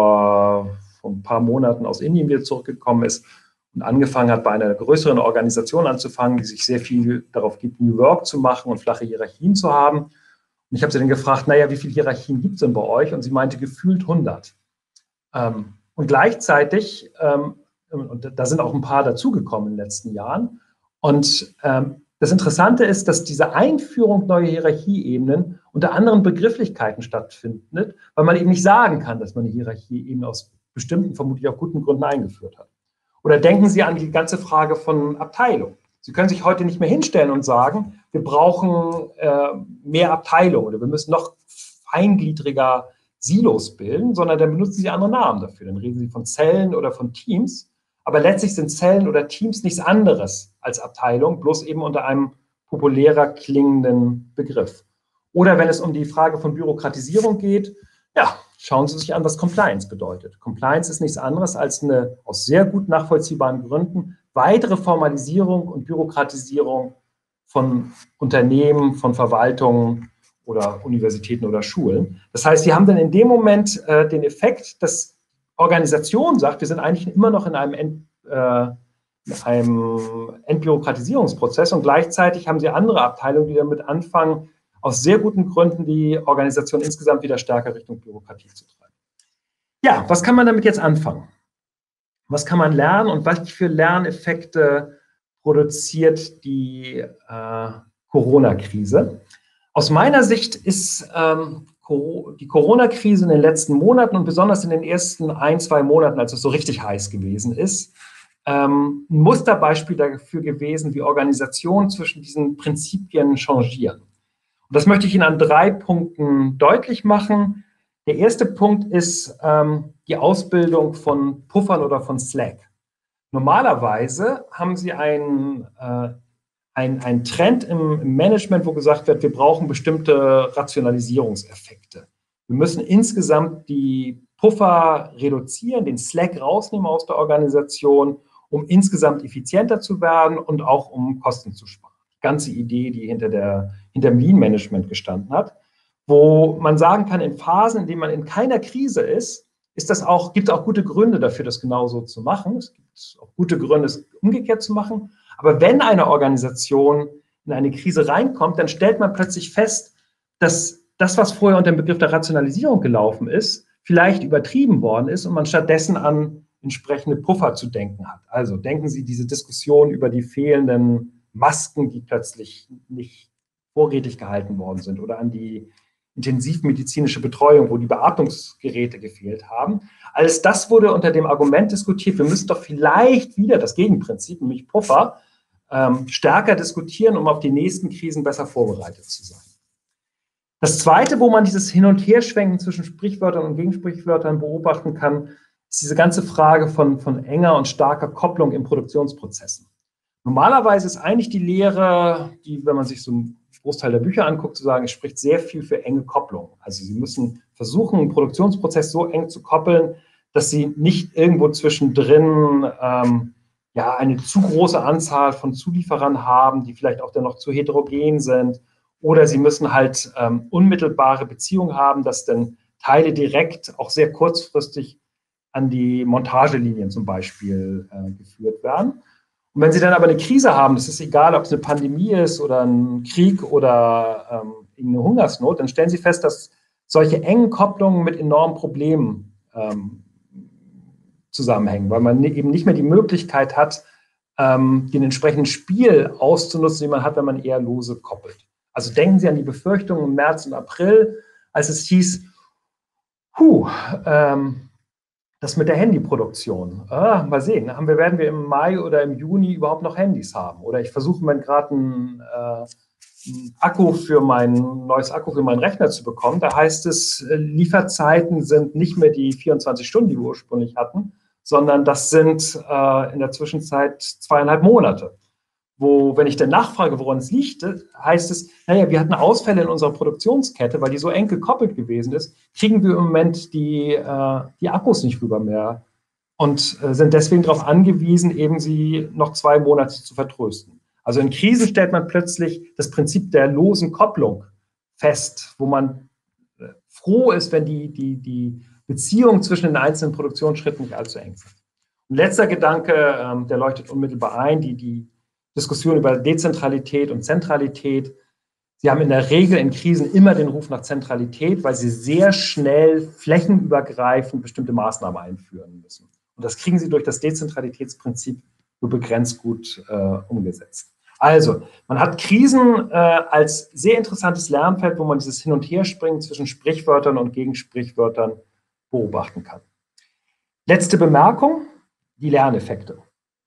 vor, vor ein paar Monaten aus Indien wieder zurückgekommen ist und angefangen hat, bei einer größeren Organisation anzufangen, die sich sehr viel darauf gibt, New Work zu machen und flache Hierarchien zu haben. Und ich habe sie dann gefragt, naja, wie viele Hierarchien gibt es denn bei euch? Und sie meinte, gefühlt hundert. Ähm, und gleichzeitig, ähm, und da sind auch ein paar dazugekommen in den letzten Jahren, und ähm, das Interessante ist, dass diese Einführung neuer Hierarchieebenen unter anderen Begrifflichkeiten stattfindet, weil man eben nicht sagen kann, dass man eine Hierarchieebene aus bestimmten, vermutlich auch guten Gründen eingeführt hat. Oder denken Sie an die ganze Frage von Abteilung. Sie können sich heute nicht mehr hinstellen und sagen, wir brauchen äh, mehr Abteilung oder wir müssen noch feingliedriger Silos bilden, sondern dann benutzen Sie andere Namen dafür. Dann reden Sie von Zellen oder von Teams. Aber letztlich sind Zellen oder Teams nichts anderes als Abteilung, bloß eben unter einem populärer klingenden Begriff. Oder wenn es um die Frage von Bürokratisierung geht, ja, schauen Sie sich an, was Compliance bedeutet. Compliance ist nichts anderes als eine aus sehr gut nachvollziehbaren Gründen weitere Formalisierung und Bürokratisierung von Unternehmen, von Verwaltungen oder Universitäten oder Schulen. Das heißt, Sie haben dann in dem Moment äh, den Effekt, dass Organisation sagt, wir sind eigentlich immer noch in einem, Ent, äh, in einem Entbürokratisierungsprozess und gleichzeitig haben Sie andere Abteilungen, die damit anfangen, aus sehr guten Gründen die Organisation insgesamt wieder stärker Richtung Bürokratie zu treiben. Ja, was kann man damit jetzt anfangen? Was kann man lernen und was für Lerneffekte produziert die äh, Corona-Krise? Aus meiner Sicht ist ähm, die Corona-Krise in den letzten Monaten und besonders in den ersten ein, zwei Monaten, als es so richtig heiß gewesen ist, ähm, ein Musterbeispiel dafür gewesen, wie Organisationen zwischen diesen Prinzipien changieren. Und das möchte ich Ihnen an drei Punkten deutlich machen. Der erste Punkt ist ähm, die Ausbildung von Puffern oder von Slack. Normalerweise haben Sie einen äh, Ein, ein Trend im, im Management, wo gesagt wird, wir brauchen bestimmte Rationalisierungseffekte. Wir müssen insgesamt die Puffer reduzieren, den Slack rausnehmen aus der Organisation, um insgesamt effizienter zu werden und auch um Kosten zu sparen. Die ganze Idee, die hinter, der, hinter dem Lean-Management gestanden hat, wo man sagen kann, in Phasen, in denen man in keiner Krise ist, ist das auch, gibt es auch gute Gründe dafür, das genauso zu machen. Es gibt auch gute Gründe, es umgekehrt zu machen. Aber wenn eine Organisation in eine Krise reinkommt, dann stellt man plötzlich fest, dass das, was vorher unter dem Begriff der Rationalisierung gelaufen ist, vielleicht übertrieben worden ist und man stattdessen an entsprechende Puffer zu denken hat. Also denken Sie diese Diskussion über die fehlenden Masken, die plötzlich nicht vorrätig gehalten worden sind oder an die intensivmedizinische Betreuung, wo die Beatmungsgeräte gefehlt haben. Alles das wurde unter dem Argument diskutiert, wir müssen doch vielleicht wieder das Gegenprinzip, nämlich Puffer, ähm, stärker diskutieren, um auf die nächsten Krisen besser vorbereitet zu sein. Das Zweite, wo man dieses Hin- und Herschwenken zwischen Sprichwörtern und Gegensprichwörtern beobachten kann, ist diese ganze Frage von, von enger und starker Kopplung in Produktionsprozessen. Normalerweise ist eigentlich die Lehre, die, wenn man sich so einen Großteil der Bücher anguckt, zu sagen, es spricht sehr viel für enge Kopplung. Also Sie müssen versuchen, einen Produktionsprozess so eng zu koppeln, dass Sie nicht irgendwo zwischendrin ähm, ja, eine zu große Anzahl von Zulieferern haben, die vielleicht auch dann noch zu heterogen sind. Oder Sie müssen halt ähm, unmittelbare Beziehungen haben, dass dann Teile direkt auch sehr kurzfristig an die Montagelinien zum Beispiel äh, geführt werden. Und wenn Sie dann aber eine Krise haben, das ist egal, ob es eine Pandemie ist oder ein Krieg oder ähm, eine Hungersnot, dann stellen Sie fest, dass solche engen Kopplungen mit enormen Problemen ähm, zusammenhängen, weil man eben nicht mehr die Möglichkeit hat, ähm, den entsprechenden Spiel auszunutzen, den man hat, wenn man eher lose koppelt. Also denken Sie an die Befürchtungen im März und April, als es hieß, puh, ähm, das mit der Handyproduktion. Ah, mal sehen, haben wir, werden wir im Mai oder im Juni überhaupt noch Handys haben? Oder ich versuche mir gerade einen, äh, einen Akku für mein neues Akku für meinen Rechner zu bekommen. Da heißt es, Lieferzeiten sind nicht mehr die vierundzwanzig Stunden, die wir ursprünglich hatten, sondern das sind äh, in der Zwischenzeit zweieinhalb Monate. Wo, wenn ich dann nachfrage, woran es liegt, heißt es, naja, wir hatten Ausfälle in unserer Produktionskette, weil die so eng gekoppelt gewesen ist, kriegen wir im Moment die, äh, die Akkus nicht rüber mehr und äh, sind deswegen darauf angewiesen, eben sie noch zwei Monate zu vertrösten. Also in Krisen stellt man plötzlich das Prinzip der losen Kopplung fest, wo man äh, froh ist, wenn die, die, die Beziehungen zwischen den einzelnen Produktionsschritten nicht allzu eng sind. Und letzter Gedanke, ähm, der leuchtet unmittelbar ein, die, die Diskussion über Dezentralität und Zentralität. Sie haben in der Regel in Krisen immer den Ruf nach Zentralität, weil sie sehr schnell flächenübergreifend bestimmte Maßnahmen einführen müssen. Und das kriegen sie durch das Dezentralitätsprinzip nur begrenzt gut äh, umgesetzt. Also, man hat Krisen äh, als sehr interessantes Lernfeld, wo man dieses Hin- und Herspringen zwischen Sprichwörtern und Gegensprichwörtern beobachten kann. Letzte Bemerkung, die Lerneffekte.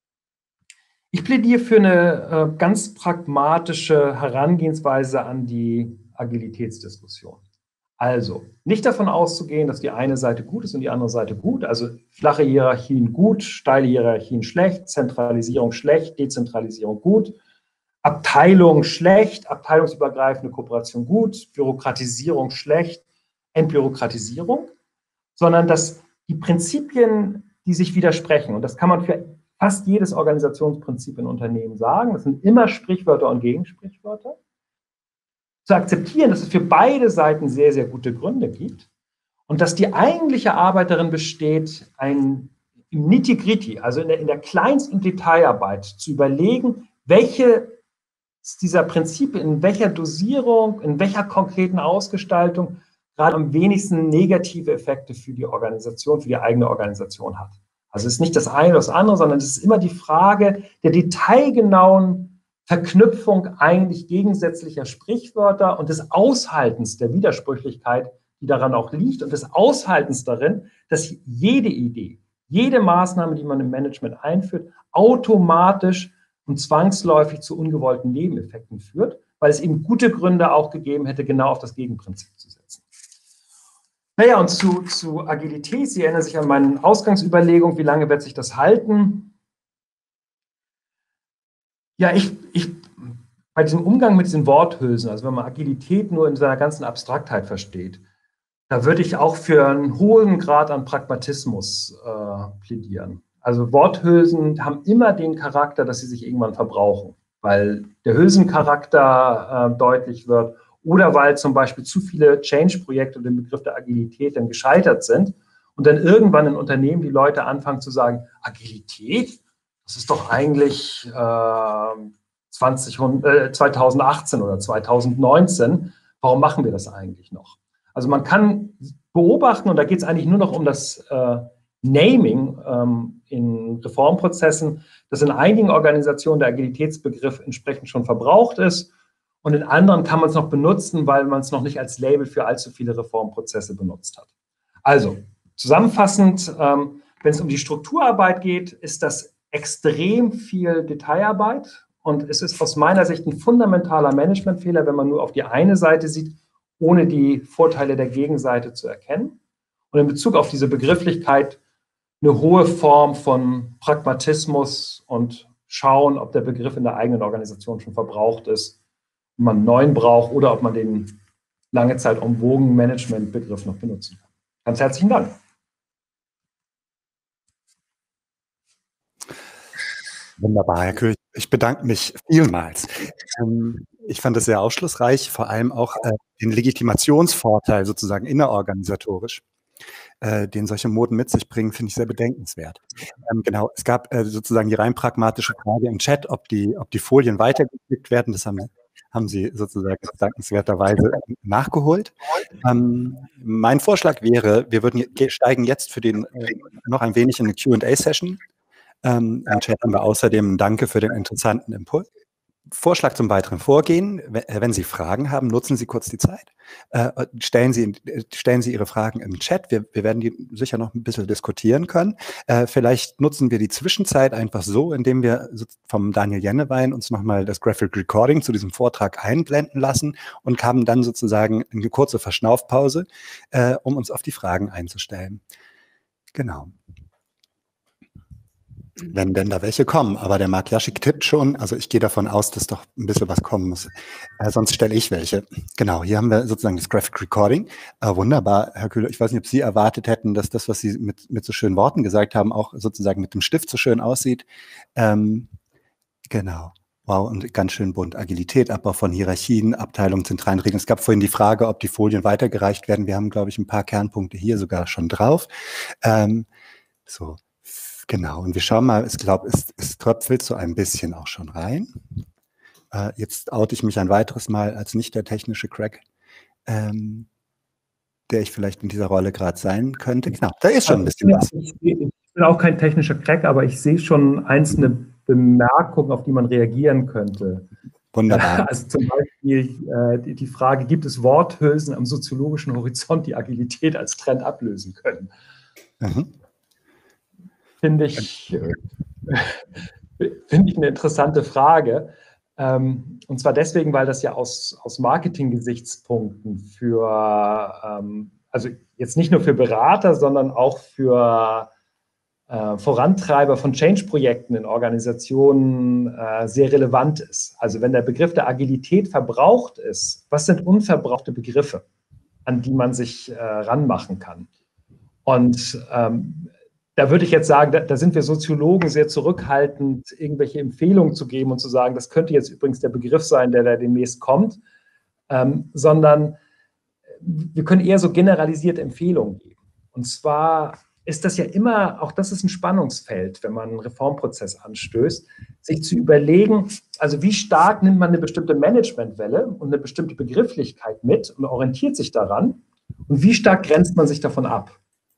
Ich plädiere für eine äh, ganz pragmatische Herangehensweise an die Agilitätsdiskussion. Also, nicht davon auszugehen, dass die eine Seite gut ist und die andere Seite gut, also flache Hierarchien gut, steile Hierarchien schlecht, Zentralisierung schlecht, Dezentralisierung gut, Abteilung schlecht, abteilungsübergreifende Kooperation gut, Bürokratisierung schlecht, Entbürokratisierung, sondern dass die Prinzipien, die sich widersprechen, und das kann man für fast jedes Organisationsprinzip in Unternehmen sagen, das sind immer Sprichwörter und Gegensprichwörter, zu akzeptieren, dass es für beide Seiten sehr, sehr gute Gründe gibt und dass die eigentliche Arbeit darin besteht, ein im Nitty-Gritty, also in der, in der kleinsten Detailarbeit zu überlegen, welche dieser Prinzipien, in welcher Dosierung, in welcher konkreten Ausgestaltung gerade am wenigsten negative Effekte für die Organisation, für die eigene Organisation hat. Also es ist nicht das eine oder das andere, sondern es ist immer die Frage der detailgenauen Verknüpfung eigentlich gegensätzlicher Sprichwörter und des Aushaltens der Widersprüchlichkeit, die daran auch liegt, und des Aushaltens darin, dass jede Idee, jede Maßnahme, die man im Management einführt, automatisch und zwangsläufig zu ungewollten Nebeneffekten führt, weil es eben gute Gründe auch gegeben hätte, genau auf das Gegenprinzip zu setzen. Naja, und zu, zu Agilität, Sie erinnern sich an meine Ausgangsüberlegung, wie lange wird sich das halten? Ja, ich, ich, bei diesem Umgang mit diesen Worthülsen, also wenn man Agilität nur in seiner ganzen Abstraktheit versteht, da würde ich auch für einen hohen Grad an Pragmatismus äh, plädieren. Also Worthülsen haben immer den Charakter, dass sie sich irgendwann verbrauchen, weil der Hülsencharakter äh, deutlich wird oder weil zum Beispiel zu viele Change-Projekte unter dem Begriff der Agilität dann gescheitert sind und dann irgendwann in Unternehmen die Leute anfangen zu sagen, Agilität, das ist doch eigentlich äh, zwanzig, äh, zweitausendachtzehn oder zweitausendneunzehn, warum machen wir das eigentlich noch? Also man kann beobachten, und da geht es eigentlich nur noch um das äh, Naming ähm, in Reformprozessen, dass in einigen Organisationen der Agilitätsbegriff entsprechend schon verbraucht ist und in anderen kann man es noch benutzen, weil man es noch nicht als Label für allzu viele Reformprozesse benutzt hat. Also zusammenfassend, ähm, wenn es um die Strukturarbeit geht, ist das extrem viel Detailarbeit und es ist aus meiner Sicht ein fundamentaler Managementfehler, wenn man nur auf die eine Seite sieht, ohne die Vorteile der Gegenseite zu erkennen. Und in Bezug auf diese Begrifflichkeit eine hohe Form von Pragmatismus und schauen, ob der Begriff in der eigenen Organisation schon verbraucht ist, ob man einen neuen braucht oder ob man den lange Zeit en vogue Management-Begriff noch benutzen kann. Ganz herzlichen Dank. Wunderbar, Herr Köhig. Ich bedanke mich vielmals. Ähm, ich fand es sehr aufschlussreich, vor allem auch äh, den Legitimationsvorteil sozusagen innerorganisatorisch, äh, den solche Moden mit sich bringen, finde ich sehr bedenkenswert. Ähm, genau, es gab äh, sozusagen die rein pragmatische Frage im Chat, ob die, ob die Folien weitergeklickt werden. Das haben, haben Sie sozusagen dankenswerterweise nachgeholt. Ähm, mein Vorschlag wäre, wir würden steigen jetzt für den äh, noch ein wenig in eine Q und A-Session. Ähm, Im Chat haben wir außerdem ein Danke für den interessanten Impuls. Vorschlag zum weiteren Vorgehen. Wenn Sie Fragen haben, nutzen Sie kurz die Zeit. Äh, stellen Sie, stellen Sie Ihre Fragen im Chat. Wir, wir werden die sicher noch ein bisschen diskutieren können. Äh, vielleicht nutzen wir die Zwischenzeit einfach so, indem wir vom Daniel Jennewein uns nochmal das Graphic Recording zu diesem Vortrag einblenden lassen und haben dann sozusagen eine kurze Verschnaufpause, äh, um uns auf die Fragen einzustellen. Genau. Wenn denn da welche kommen. Aber der Marc Jaschik tippt schon. Also ich gehe davon aus, dass doch ein bisschen was kommen muss. Äh, sonst stelle ich welche. Genau, hier haben wir sozusagen das Graphic Recording. Äh, wunderbar, Herr Köhler. Ich weiß nicht, ob Sie erwartet hätten, dass das, was Sie mit, mit so schönen Worten gesagt haben, auch sozusagen mit dem Stift so schön aussieht. Ähm, genau. Wow, und ganz schön bunt. Agilität, Abbau von Hierarchien, Abteilung, zentralen Regeln. Es gab vorhin die Frage, ob die Folien weitergereicht werden. Wir haben, glaube ich, ein paar Kernpunkte hier sogar schon drauf. Ähm, so. Genau, und wir schauen mal, ich glaube, es, es tröpfelt so ein bisschen auch schon rein. Äh, jetzt oute ich mich ein weiteres Mal als nicht der technische Crack, ähm, der ich vielleicht in dieser Rolle gerade sein könnte. Genau, da ist schon ein bisschen was. Ich bin auch kein technischer Crack, aber ich sehe schon einzelne Bemerkungen, auf die man reagieren könnte. Wunderbar. Also zum Beispiel äh, die, die Frage, gibt es Worthülsen am soziologischen Horizont, die Agilität als Trend ablösen können? Mhm. Finde ich, finde ich eine interessante Frage. Ähm, und zwar deswegen, weil das ja aus, aus Marketing-Gesichtspunkten für, ähm, also jetzt nicht nur für Berater, sondern auch für äh, Vorantreiber von Change-Projekten in Organisationen äh, sehr relevant ist. Also wenn der Begriff der Agilität verbraucht ist, was sind unverbrauchte Begriffe, an die man sich äh, ranmachen kann? Und ähm, da würde ich jetzt sagen, da, da sind wir Soziologen sehr zurückhaltend, irgendwelche Empfehlungen zu geben und zu sagen, das könnte jetzt übrigens der Begriff sein, der da demnächst kommt, ähm, sondern wir können eher so generalisierte Empfehlungen geben. Und zwar ist das ja immer, auch das ist ein Spannungsfeld, wenn man einen Reformprozess anstößt, sich zu überlegen, also wie stark nimmt man eine bestimmte Managementwelle und eine bestimmte Begrifflichkeit mit und orientiert sich daran und wie stark grenzt man sich davon ab.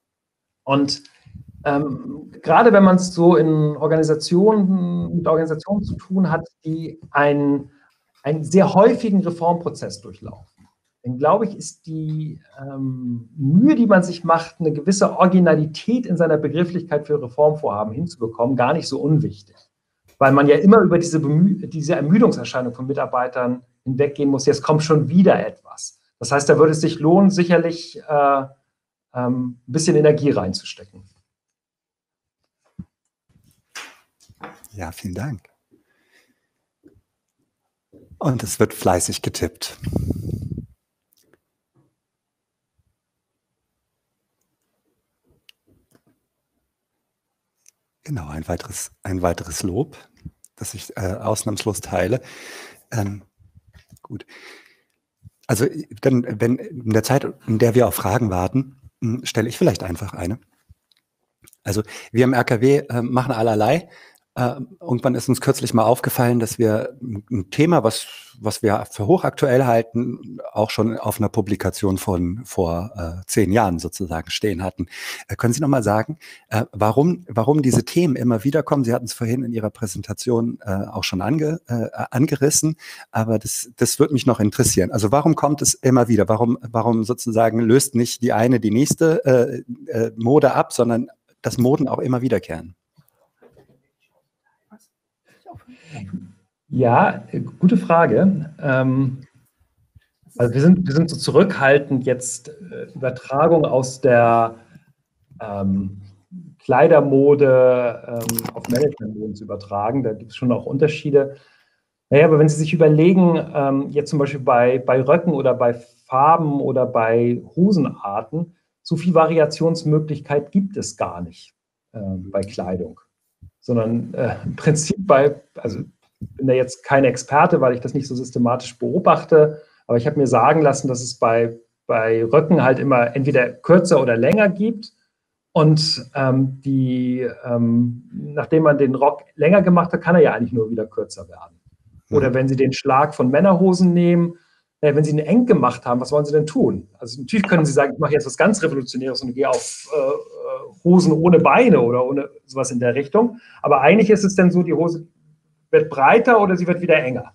Und Ähm, gerade wenn man es so in Organisationen, mit Organisationen zu tun hat, die einen, einen sehr häufigen Reformprozess durchlaufen, dann glaube ich, ist die ähm, Mühe, die man sich macht, eine gewisse Originalität in seiner Begrifflichkeit für Reformvorhaben hinzubekommen, gar nicht so unwichtig. Weil man ja immer über diese, Bemüh diese Ermüdungserscheinung von Mitarbeitern hinweggehen muss, jetzt kommt schon wieder etwas. Das heißt, da würde es sich lohnen, sicherlich äh, ähm, ein bisschen Energie reinzustecken. Ja, vielen Dank. Und es wird fleißig getippt. Genau, ein weiteres, ein weiteres Lob, das ich äh, ausnahmslos teile. Ähm, gut. Also dann, wenn in der Zeit, in der wir auf Fragen warten, stelle ich vielleicht einfach eine. Also wir im R K W äh, machen allerlei. Äh, irgendwann ist uns kürzlich mal aufgefallen, dass wir ein Thema, was, was wir für hochaktuell halten, auch schon auf einer Publikation von vor äh, zehn Jahren sozusagen stehen hatten. Äh, können Sie noch mal sagen, äh, warum, warum diese Themen immer wieder kommen? Sie hatten es vorhin in Ihrer Präsentation äh, auch schon ange, äh, angerissen, aber das, das würde mich noch interessieren. Also warum kommt es immer wieder? Warum, warum sozusagen löst nicht die eine die nächste äh, äh, Mode ab, sondern dass Moden auch immer wiederkehren? Ja, gute Frage. Ähm, also wir sind, wir sind so zurückhaltend, jetzt äh, Übertragung aus der ähm, Kleidermode ähm, auf Managementmoden zu übertragen. Da gibt es schon auch Unterschiede. Naja, aber wenn Sie sich überlegen, ähm, jetzt zum Beispiel bei, bei Röcken oder bei Farben oder bei Hosenarten, so viel Variationsmöglichkeit gibt es gar nicht äh, bei Kleidung. Sondern äh, im Prinzip bei, also ich bin da jetzt kein Experte, weil ich das nicht so systematisch beobachte, aber ich habe mir sagen lassen, dass es bei, bei Röcken halt immer entweder kürzer oder länger gibt und ähm, die, ähm, nachdem man den Rock länger gemacht hat, kann er ja eigentlich nur wieder kürzer werden. Oder wenn Sie den Schlag von Männerhosen nehmen, äh, wenn Sie ihn eng gemacht haben, was wollen Sie denn tun? Also natürlich können Sie sagen, ich mache jetzt was ganz Revolutionäres und gehe auf äh, Hosen ohne Beine oder ohne sowas in der Richtung. Aber eigentlich ist es dann so, die Hose wird breiter oder sie wird wieder enger.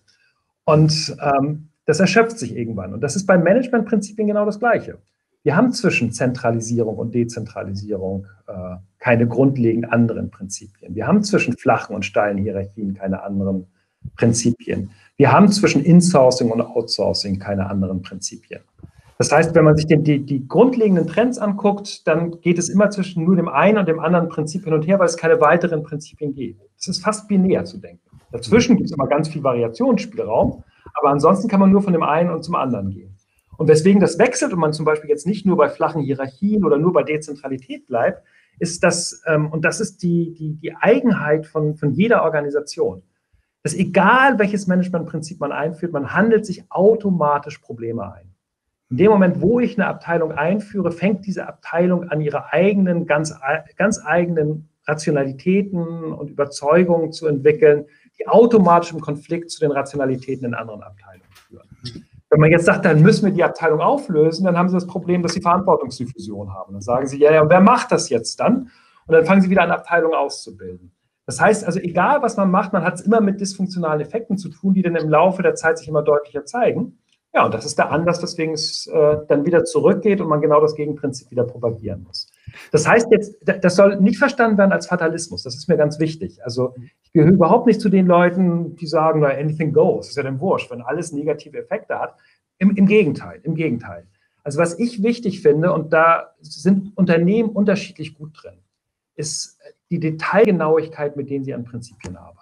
Und ähm, das erschöpft sich irgendwann. Und das ist bei Managementprinzipien genau das Gleiche. Wir haben zwischen Zentralisierung und Dezentralisierung äh, keine grundlegend anderen Prinzipien. Wir haben zwischen flachen und steilen Hierarchien keine anderen Prinzipien. Wir haben zwischen Insourcing und Outsourcing keine anderen Prinzipien. Das heißt, wenn man sich den, die, die grundlegenden Trends anguckt, dann geht es immer zwischen nur dem einen und dem anderen Prinzip hin und her, weil es keine weiteren Prinzipien gibt. Es ist fast binär zu denken. Dazwischen gibt es immer ganz viel Variationsspielraum, aber ansonsten kann man nur von dem einen und zum anderen gehen. Und weswegen das wechselt und man zum Beispiel jetzt nicht nur bei flachen Hierarchien oder nur bei Dezentralität bleibt, ist das, ähm, und das ist die, die, die Eigenheit von, von jeder Organisation, dass egal welches Managementprinzip man einführt, man handelt sich automatisch Probleme ein. In dem Moment, wo ich eine Abteilung einführe, fängt diese Abteilung an, ihre eigenen, ganz, ganz eigenen Rationalitäten und Überzeugungen zu entwickeln, die automatisch im Konflikt zu den Rationalitäten in anderen Abteilungen führen. Wenn man jetzt sagt, dann müssen wir die Abteilung auflösen, dann haben Sie das Problem, dass Sie Verantwortungsdiffusion haben. Dann sagen Sie, ja, ja, wer macht das jetzt dann? Und dann fangen Sie wieder an, Abteilungen auszubilden. Das heißt also, egal was man macht, man hat es immer mit dysfunktionalen Effekten zu tun, die dann im Laufe der Zeit sich immer deutlicher zeigen. Ja, und das ist der Anlass, weswegen es äh, dann wieder zurückgeht und man genau das Gegenprinzip wieder propagieren muss. Das heißt jetzt, das soll nicht verstanden werden als Fatalismus, das ist mir ganz wichtig. Also ich gehöre überhaupt nicht zu den Leuten, die sagen, na, anything goes, ist ja dann wurscht, wenn alles negative Effekte hat. Im, im Gegenteil, im Gegenteil. Also was ich wichtig finde, und da sind Unternehmen unterschiedlich gut drin, ist die Detailgenauigkeit, mit denen sie an Prinzipien arbeiten.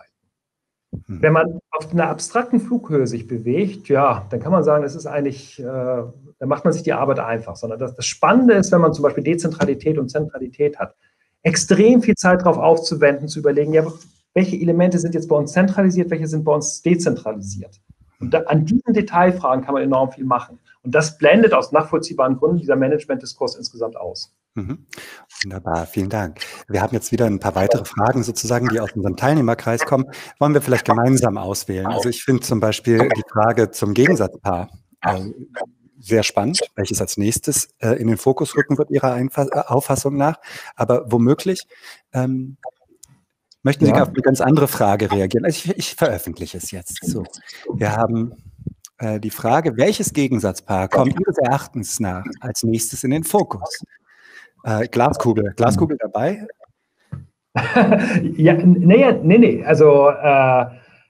Wenn man auf einer abstrakten Flughöhe sich bewegt, ja, dann kann man sagen, das ist eigentlich, äh, da macht man sich die Arbeit einfach. Sondern das, das Spannende ist, wenn man zum Beispiel Dezentralität und Zentralität hat, extrem viel Zeit darauf aufzuwenden, zu überlegen, ja, welche Elemente sind jetzt bei uns zentralisiert, welche sind bei uns dezentralisiert. Und da, an diesen Detailfragen kann man enorm viel machen. Und das blendet aus nachvollziehbaren Gründen dieser Management-Diskurs insgesamt aus. Mhm. Wunderbar, vielen Dank. Wir haben jetzt wieder ein paar weitere Fragen sozusagen, die aus unserem Teilnehmerkreis kommen. Wollen wir vielleicht gemeinsam auswählen? Also ich finde zum Beispiel die Frage zum Gegensatzpaar äh, sehr spannend, welches als nächstes äh, in den Fokus rücken wird Ihrer Einfass Auffassung nach. Aber womöglich ähm, möchten Sie ja auf eine ganz andere Frage reagieren. Also ich, ich veröffentliche es jetzt. So, wir haben äh, die Frage, welches Gegensatzpaar kommt Ihres Erachtens nach als nächstes in den Fokus? Äh, Glaskugel. Glaskugel dabei? ja, nee, nee, nee. Also äh,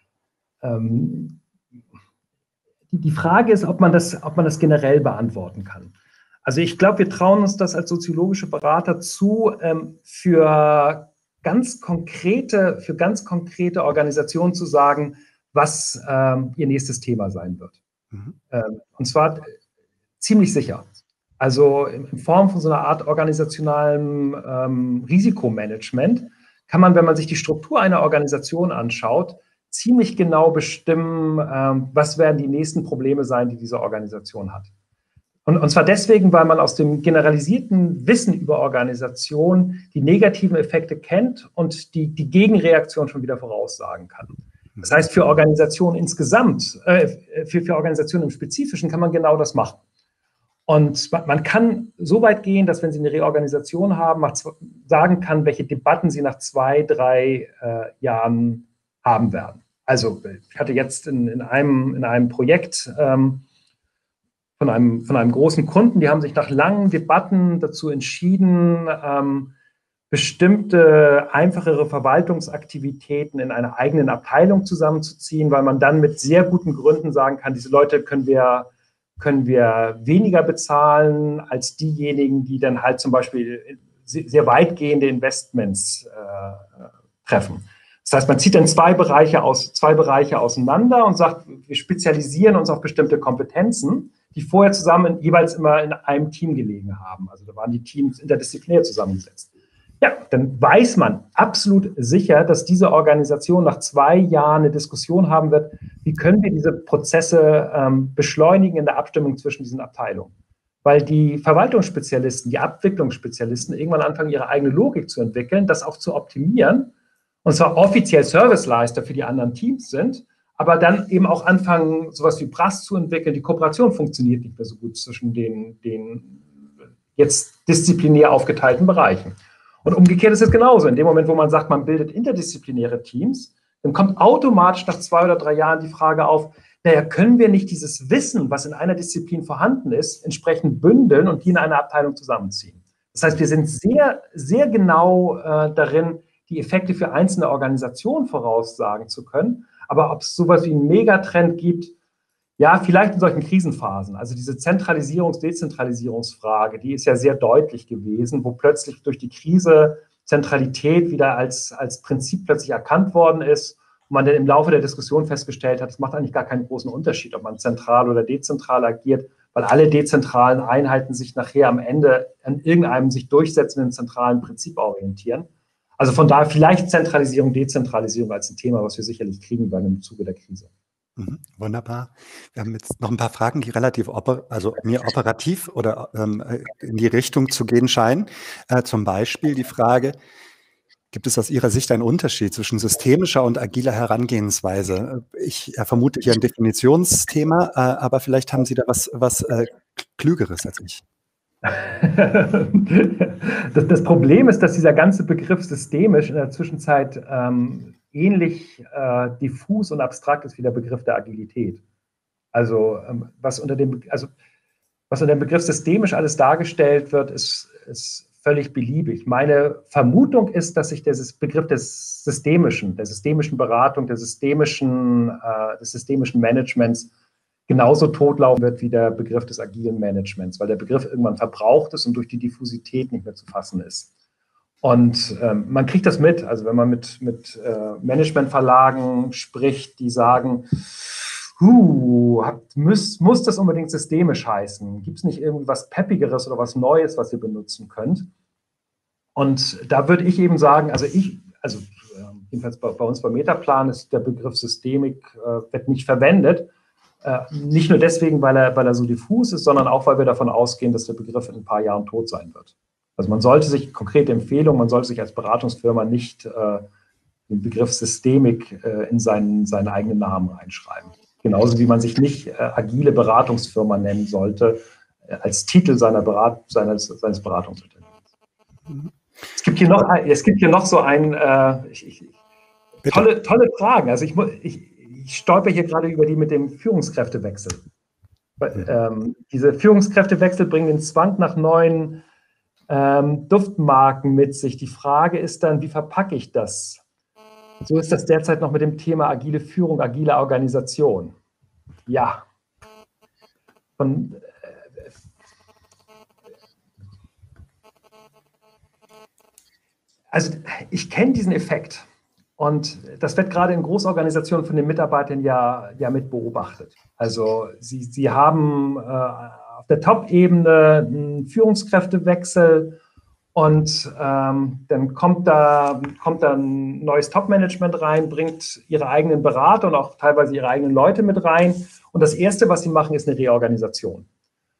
ähm, die, die Frage ist, ob man, das, ob man das generell beantworten kann. Also ich glaube, wir trauen uns das als soziologische Berater zu, ähm, für ganz konkrete, für ganz konkrete Organisationen zu sagen, was ähm, ihr nächstes Thema sein wird. Mhm. Ähm, und zwar ziemlich sicher. Also in Form von so einer Art organisationalem ähm, Risikomanagement kann man, wenn man sich die Struktur einer Organisation anschaut, ziemlich genau bestimmen, ähm, was werden die nächsten Probleme sein, die diese Organisation hat. Und, und zwar deswegen, weil man aus dem generalisierten Wissen über Organisation die negativen Effekte kennt und die, die Gegenreaktion schon wieder voraussagen kann. Das heißt, für Organisationen insgesamt, äh, für, für Organisationen im Spezifischen kann man genau das machen. Und man, man kann so weit gehen, dass wenn Sie eine Reorganisation haben, man sagen kann, welche Debatten Sie nach zwei, drei äh, Jahren haben werden. Also ich hatte jetzt in, in, einem, in einem Projekt ähm, von einem, von einem großen Kunden, die haben sich nach langen Debatten dazu entschieden, ähm, bestimmte einfachere Verwaltungsaktivitäten in einer eigenen Abteilung zusammenzuziehen, weil man dann mit sehr guten Gründen sagen kann, diese Leute können wir, können wir weniger bezahlen als diejenigen, die dann halt zum Beispiel sehr weitgehende Investments äh, treffen. Das heißt, man zieht dann zwei Bereiche, aus, zwei Bereiche auseinander und sagt, wir spezialisieren uns auf bestimmte Kompetenzen, die vorher zusammen jeweils immer in einem Team gelegen haben. Also da waren die Teams interdisziplinär zusammengesetzt. Ja, dann weiß man absolut sicher, dass diese Organisation nach zwei Jahren eine Diskussion haben wird, wie können wir diese Prozesse ähm, beschleunigen in der Abstimmung zwischen diesen Abteilungen. Weil die Verwaltungsspezialisten, die Abwicklungsspezialisten irgendwann anfangen, ihre eigene Logik zu entwickeln, das auch zu optimieren, und zwar offiziell Serviceleister für die anderen Teams sind, aber dann eben auch anfangen, sowas wie P R A S zu entwickeln. Die Kooperation funktioniert nicht mehr so gut zwischen den, den jetzt disziplinär aufgeteilten Bereichen. Und umgekehrt ist es genauso. In dem Moment, wo man sagt, man bildet interdisziplinäre Teams, dann kommt automatisch nach zwei oder drei Jahren die Frage auf, naja, können wir nicht dieses Wissen, was in einer Disziplin vorhanden ist, entsprechend bündeln und die in einer Abteilung zusammenziehen? Das heißt, wir sind sehr, sehr genau äh, darin, die Effekte für einzelne Organisationen voraussagen zu können. Aber ob es sowas wie einen Megatrend gibt, ja, vielleicht in solchen Krisenphasen. Also diese Zentralisierungs-, Dezentralisierungsfrage, die ist ja sehr deutlich gewesen, wo plötzlich durch die Krise Zentralität wieder als, als Prinzip plötzlich erkannt worden ist und man dann im Laufe der Diskussion festgestellt hat, es macht eigentlich gar keinen großen Unterschied, ob man zentral oder dezentral agiert, weil alle dezentralen Einheiten sich nachher am Ende an irgendeinem sich durchsetzenden zentralen Prinzip orientieren. Also von daher vielleicht Zentralisierung, Dezentralisierung als ein Thema, was wir sicherlich kriegen werden im Zuge der Krise. Mhm, wunderbar. Wir haben jetzt noch ein paar Fragen, die relativ oper also mir operativ oder ähm, in die Richtung zu gehen scheinen. Äh, zum Beispiel die Frage, gibt es aus Ihrer Sicht einen Unterschied zwischen systemischer und agiler Herangehensweise? Ich äh, vermute hier ein Definitionsthema, äh, aber vielleicht haben Sie da was, was äh, Klügeres als ich. Das, das Problem ist, dass dieser ganze Begriff systemisch in der Zwischenzeit ähm, ähnlich äh, diffus und abstrakt ist wie der Begriff der Agilität. Also, ähm, was, unter dem, also was unter dem Begriff systemisch alles dargestellt wird, ist, ist völlig beliebig. Meine Vermutung ist, dass sich der Begriff des Systemischen, der systemischen Beratung, der systemischen, äh, des systemischen Managements genauso totlaufen wird wie der Begriff des agilen Managements, weil der Begriff irgendwann verbraucht ist und durch die Diffusität nicht mehr zu fassen ist. Und ähm, man kriegt das mit, also wenn man mit, mit äh, Managementverlagen spricht, die sagen, huh, muss, muss das unbedingt systemisch heißen? Gibt es nicht irgendwie was Peppigeres oder was Neues, was ihr benutzen könnt? Und da würde ich eben sagen, also ich, also äh, jedenfalls bei, bei uns beim Metaplan ist der Begriff Systemik, äh, wird nicht verwendet. Äh, nicht nur deswegen, weil er, weil er so diffus ist, sondern auch, weil wir davon ausgehen, dass der Begriff in ein paar Jahren tot sein wird. Also man sollte sich, konkrete Empfehlung, man sollte sich als Beratungsfirma nicht äh, den Begriff Systemik äh, in seinen, seinen eigenen Namen reinschreiben. Genauso wie man sich nicht äh, agile Beratungsfirma nennen sollte, äh, als Titel seiner Berat, seines, seines Beratungsunternehmens. Mhm. Es gibt hier noch, ein, es gibt hier noch so ein, äh, ich, ich, tolle, tolle Fragen. Also ich, ich, ich stolper hier gerade über die mit dem Führungskräftewechsel. Mhm. Ähm, diese Führungskräftewechsel bringen den Zwang nach neuen ähm, Duftmarken mit sich. Die Frage ist dann, wie verpacke ich das? So ist das derzeit noch mit dem Thema agile Führung, agile Organisation. Ja. Von, äh, also ich kenne diesen Effekt und das wird gerade in Großorganisationen von den Mitarbeitern ja, ja mit beobachtet. Also sie, sie haben äh, auf der Top-Ebene einen Führungskräftewechsel. Und ähm, dann kommt da, kommt da ein neues Top-Management rein, bringt ihre eigenen Berater und auch teilweise ihre eigenen Leute mit rein. Und das Erste, was sie machen, ist eine Reorganisation.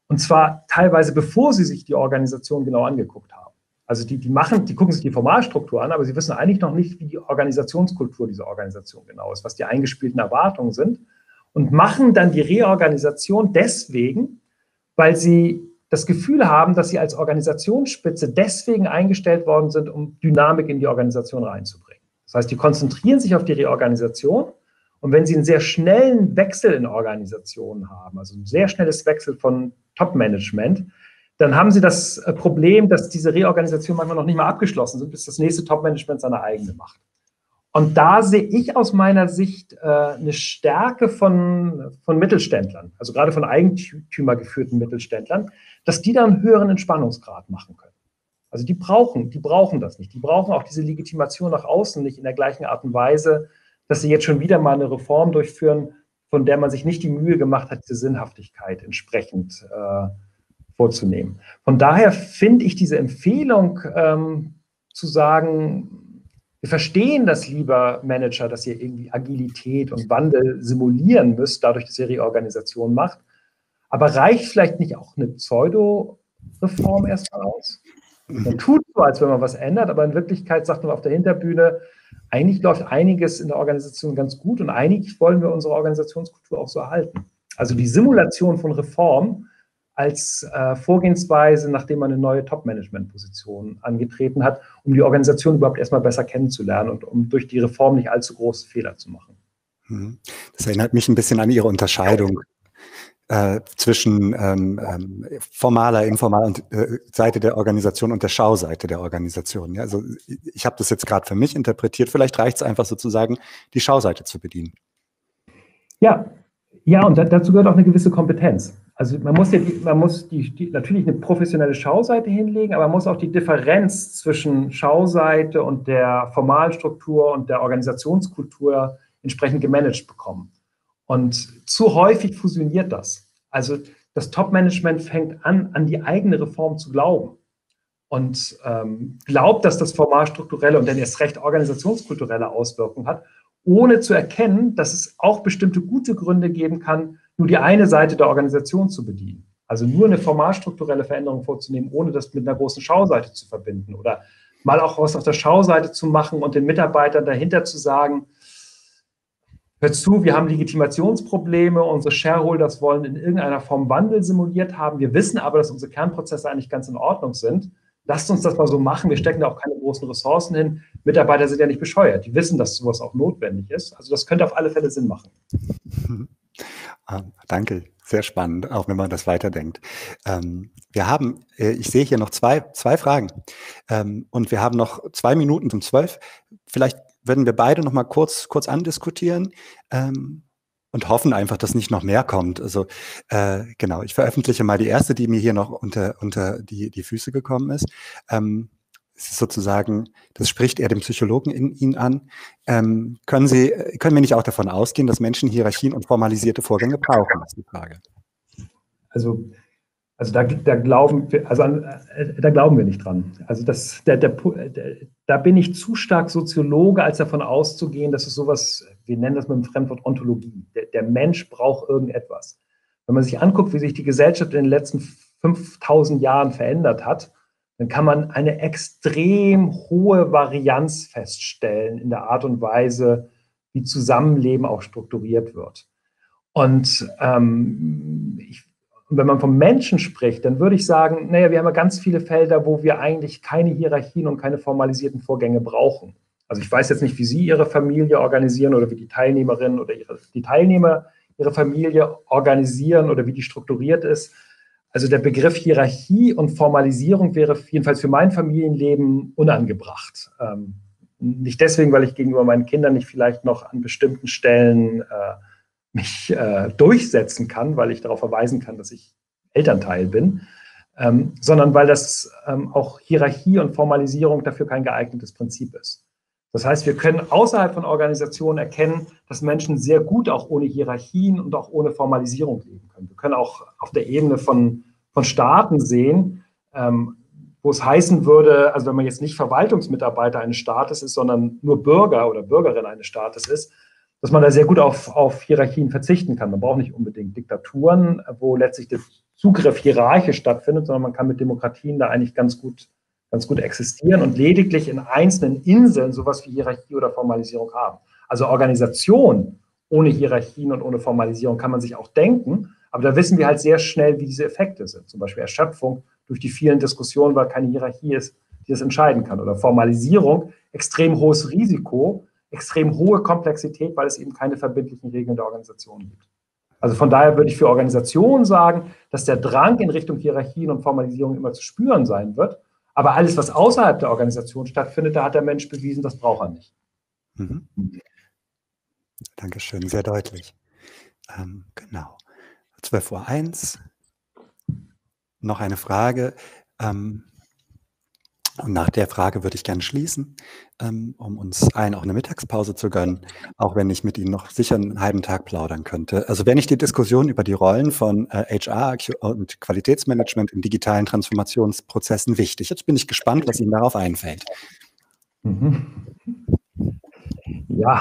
Und zwar teilweise, bevor sie sich die Organisation genau angeguckt haben. Also die, die machen, die gucken sich die Formalstruktur an, aber sie wissen eigentlich noch nicht, wie die Organisationskultur dieser Organisation genau ist, was die eingespielten Erwartungen sind und machen dann die Reorganisation deswegen, weil sie das Gefühl haben, dass sie als Organisationsspitze deswegen eingestellt worden sind, um Dynamik in die Organisation reinzubringen. Das heißt, die konzentrieren sich auf die Reorganisation und wenn sie einen sehr schnellen Wechsel in Organisationen haben, also ein sehr schnelles Wechsel von Top-Management, dann haben sie das Problem, dass diese Reorganisation manchmal noch nicht mal abgeschlossen sind, bis das nächste Top-Management seine eigene macht. Und da sehe ich aus meiner Sicht äh, eine Stärke von, von Mittelständlern, also gerade von eigentümergeführten Mittelständlern, dass die da einen höheren Entspannungsgrad machen können. Also die brauchen, die brauchen das nicht. Die brauchen auch diese Legitimation nach außen nicht in der gleichen Art und Weise, dass sie jetzt schon wieder mal eine Reform durchführen, von der man sich nicht die Mühe gemacht hat, diese Sinnhaftigkeit entsprechend äh, vorzunehmen. Von daher finde ich diese Empfehlung ähm, zu sagen, wir verstehen das, lieber Manager, dass ihr irgendwie Agilität und Wandel simulieren müsst, dadurch, dass ihr Reorganisation macht. Aber reicht vielleicht nicht auch eine Pseudo-Reform erstmal aus? Man tut so, als wenn man was ändert, aber in Wirklichkeit sagt man auf der Hinterbühne, eigentlich läuft einiges in der Organisation ganz gut und eigentlich wollen wir unsere Organisationskultur auch so erhalten. Also die Simulation von Reform als äh, Vorgehensweise, nachdem man eine neue Top-Management-Position angetreten hat, um die Organisation überhaupt erstmal besser kennenzulernen und um durch die Reform nicht allzu große Fehler zu machen. Das erinnert mich ein bisschen an Ihre Unterscheidung äh, zwischen ähm, ähm, formaler, informaler äh, Seite der Organisation und der Schauseite der Organisation. Ja, also ich habe das jetzt gerade für mich interpretiert. Vielleicht reicht es einfach sozusagen, die Schauseite zu bedienen. Ja, ja, und dazu gehört auch eine gewisse Kompetenz. Also man muss, ja die, man muss die, die, natürlich eine professionelle Schauseite hinlegen, aber man muss auch die Differenz zwischen Schauseite und der Formalstruktur und der Organisationskultur entsprechend gemanagt bekommen. Und zu häufig fusioniert das. Also das Top-Management fängt an, an die eigene Reform zu glauben und ähm, glaubt, dass das formalstrukturelle und dann erst recht organisationskulturelle Auswirkungen hat, ohne zu erkennen, dass es auch bestimmte gute Gründe geben kann, nur die eine Seite der Organisation zu bedienen. Also nur eine formalstrukturelle Veränderung vorzunehmen, ohne das mit einer großen Schauseite zu verbinden oder mal auch was auf der Schauseite zu machen und den Mitarbeitern dahinter zu sagen, hört zu, wir haben Legitimationsprobleme, unsere Shareholders wollen in irgendeiner Form Wandel simuliert haben, wir wissen aber, dass unsere Kernprozesse eigentlich ganz in Ordnung sind. Lasst uns das mal so machen, wir stecken da auch keine großen Ressourcen hin. Mitarbeiter sind ja nicht bescheuert, die wissen, dass sowas auch notwendig ist. Also das könnte auf alle Fälle Sinn machen. Ah, danke, sehr spannend, auch wenn man das weiterdenkt. Ähm, wir haben, äh, ich sehe hier noch zwei, zwei Fragen ähm, und wir haben noch zwei Minuten um zwölf. Vielleicht würden wir beide noch mal kurz, kurz andiskutieren ähm, und hoffen einfach, dass nicht noch mehr kommt. Also äh, genau, ich veröffentliche mal die erste, die mir hier noch unter, unter die, die Füße gekommen ist. Ähm, es ist sozusagen, das spricht eher dem Psychologen in Ihnen an. Ähm, können Sie, können wir nicht auch davon ausgehen, dass Menschen Hierarchien und formalisierte Vorgänge brauchen? Das ist die Frage. Also, also da, da glauben wir, also an, da glauben wir nicht dran. Also das, der, der, der, da bin ich zu stark Soziologe, als davon auszugehen, dass es sowas, wir nennen das mit dem Fremdwort Ontologie. Der, der Mensch braucht irgendetwas. Wenn man sich anguckt, wie sich die Gesellschaft in den letzten fünftausend Jahren verändert hat, dann kann man eine extrem hohe Varianz feststellen in der Art und Weise, wie Zusammenleben auch strukturiert wird. Und ähm, ich, wenn man vom Menschen spricht, dann würde ich sagen, naja, wir haben ja ganz viele Felder, wo wir eigentlich keine Hierarchien und keine formalisierten Vorgänge brauchen. Also ich weiß jetzt nicht, wie Sie Ihre Familie organisieren oder wie die Teilnehmerinnen oder ihre, die Teilnehmer ihre Familie organisieren oder wie die strukturiert ist. Also der Begriff Hierarchie und Formalisierung wäre jedenfalls für mein Familienleben unangebracht. Ähm, nicht deswegen, weil ich gegenüber meinen Kindern nicht vielleicht noch an bestimmten Stellen äh, mich äh, durchsetzen kann, weil ich darauf verweisen kann, dass ich Elternteil bin, ähm, sondern weil das ähm, auch Hierarchie und Formalisierung dafür kein geeignetes Prinzip ist. Das heißt, wir können außerhalb von Organisationen erkennen, dass Menschen sehr gut auch ohne Hierarchien und auch ohne Formalisierung leben können. Wir können auch auf der Ebene von, von Staaten sehen, ähm, wo es heißen würde, also wenn man jetzt nicht Verwaltungsmitarbeiter eines Staates ist, sondern nur Bürger oder Bürgerin eines Staates ist, dass man da sehr gut auf, auf Hierarchien verzichten kann. Man braucht nicht unbedingt Diktaturen, wo letztlich das Zugriff hierarchisch stattfindet, sondern man kann mit Demokratien da eigentlich ganz gut, ganz gut existieren und lediglich in einzelnen Inseln sowas wie Hierarchie oder Formalisierung haben. Also Organisation ohne Hierarchien und ohne Formalisierung kann man sich auch denken, aber da wissen wir halt sehr schnell, wie diese Effekte sind. Zum Beispiel Erschöpfung durch die vielen Diskussionen, weil keine Hierarchie ist, die das entscheiden kann. Oder Formalisierung, extrem hohes Risiko, extrem hohe Komplexität, weil es eben keine verbindlichen Regeln der Organisation gibt. Also von daher würde ich für Organisationen sagen, dass der Drang in Richtung Hierarchien und Formalisierung immer zu spüren sein wird. Aber alles, was außerhalb der Organisation stattfindet, da hat der Mensch bewiesen, das braucht er nicht. Mhm. Dankeschön, sehr deutlich. Ähm, genau. zwölf Uhr eins. Noch eine Frage. Ähm, Und nach der Frage würde ich gerne schließen, ähm, um uns allen auch eine Mittagspause zu gönnen, auch wenn ich mit Ihnen noch sicher einen halben Tag plaudern könnte. Also wenn ich die Diskussion über die Rollen von äh, H R und Qualitätsmanagement in digitalen Transformationsprozessen wichtig. Jetzt bin ich gespannt, was Ihnen darauf einfällt. Mhm. Ja.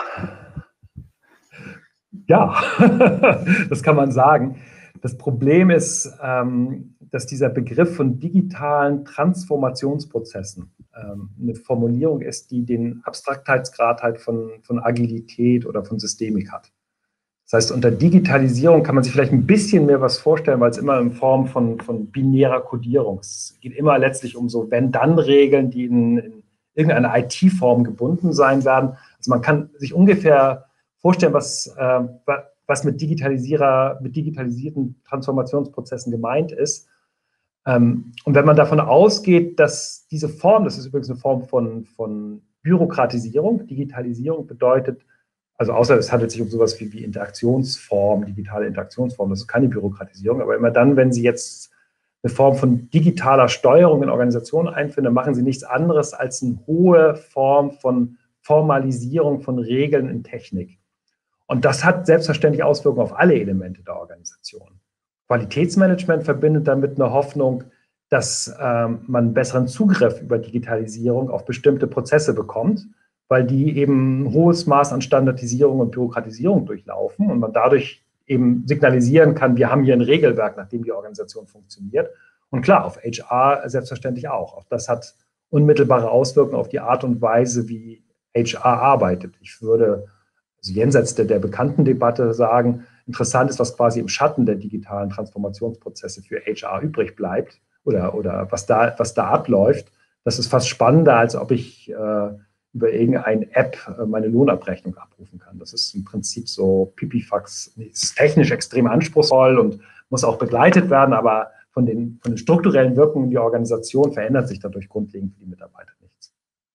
Ja, das kann man sagen. Das Problem ist, ähm, dass dieser Begriff von digitalen Transformationsprozessen ähm, eine Formulierung ist, die den Abstraktheitsgrad halt von, von Agilität oder von Systemik hat. Das heißt, unter Digitalisierung kann man sich vielleicht ein bisschen mehr was vorstellen, weil es immer in Form von, von binärer Kodierung ist. Es geht immer letztlich um so Wenn-Dann-Regeln, die in, in irgendeine I T-Form gebunden sein werden. Also man kann sich ungefähr vorstellen, was, äh, was mit, Digitalisierer, mit digitalisierten Transformationsprozessen gemeint ist. Ähm, und wenn man davon ausgeht, dass diese Form, das ist übrigens eine Form von, von Bürokratisierung, Digitalisierung bedeutet, also außer es handelt sich um sowas wie, wie Interaktionsform, digitale Interaktionsform, das ist keine Bürokratisierung, aber immer dann, wenn Sie jetzt eine Form von digitaler Steuerung in Organisationen einführen, dann machen Sie nichts anderes als eine hohe Form von Formalisierung von Regeln in Technik. Und das hat selbstverständlich Auswirkungen auf alle Elemente der Organisation. Qualitätsmanagement verbindet damit eine Hoffnung, dass ähm, man besseren Zugriff über Digitalisierung auf bestimmte Prozesse bekommt, weil die eben ein hohes Maß an Standardisierung und Bürokratisierung durchlaufen und man dadurch eben signalisieren kann, wir haben hier ein Regelwerk, nach dem die Organisation funktioniert. Und klar, auf H R selbstverständlich auch. Auch das hat unmittelbare Auswirkungen auf die Art und Weise, wie H R arbeitet. Ich würde also jenseits der, der bekannten Debatte sagen, interessant ist, was quasi im Schatten der digitalen Transformationsprozesse für H R übrig bleibt oder, oder was, da, was da abläuft. Das ist fast spannender, als ob ich äh, über irgendeine App äh, meine Lohnabrechnung abrufen kann. Das ist im Prinzip so Pipifax, ist technisch extrem anspruchsvoll und muss auch begleitet werden, aber von den, von den strukturellen Wirkungen in die Organisation verändert sich dadurch grundlegend für die Mitarbeiter nichts.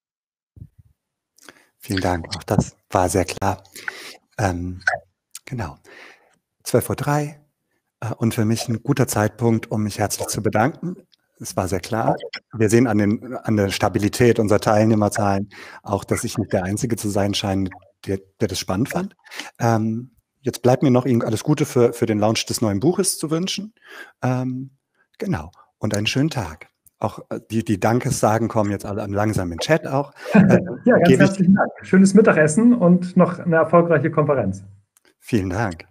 Vielen Dank, auch das war sehr klar. Ähm, genau. zwölf Uhr drei äh, und für mich ein guter Zeitpunkt, um mich herzlich zu bedanken. Es war sehr klar. Wir sehen an, den, an der Stabilität unserer Teilnehmerzahlen auch, dass ich nicht der Einzige zu sein scheine, der, der das spannend fand. Ähm, jetzt bleibt mir noch Ihnen alles Gute für, für den Launch des neuen Buches zu wünschen. Ähm, genau. Und einen schönen Tag. Auch die, die Dankessagen kommen jetzt alle langsam im Chat auch. Äh, ja, ganz herzlichen Dank. Schönes Mittagessen und noch eine erfolgreiche Konferenz. Vielen Dank.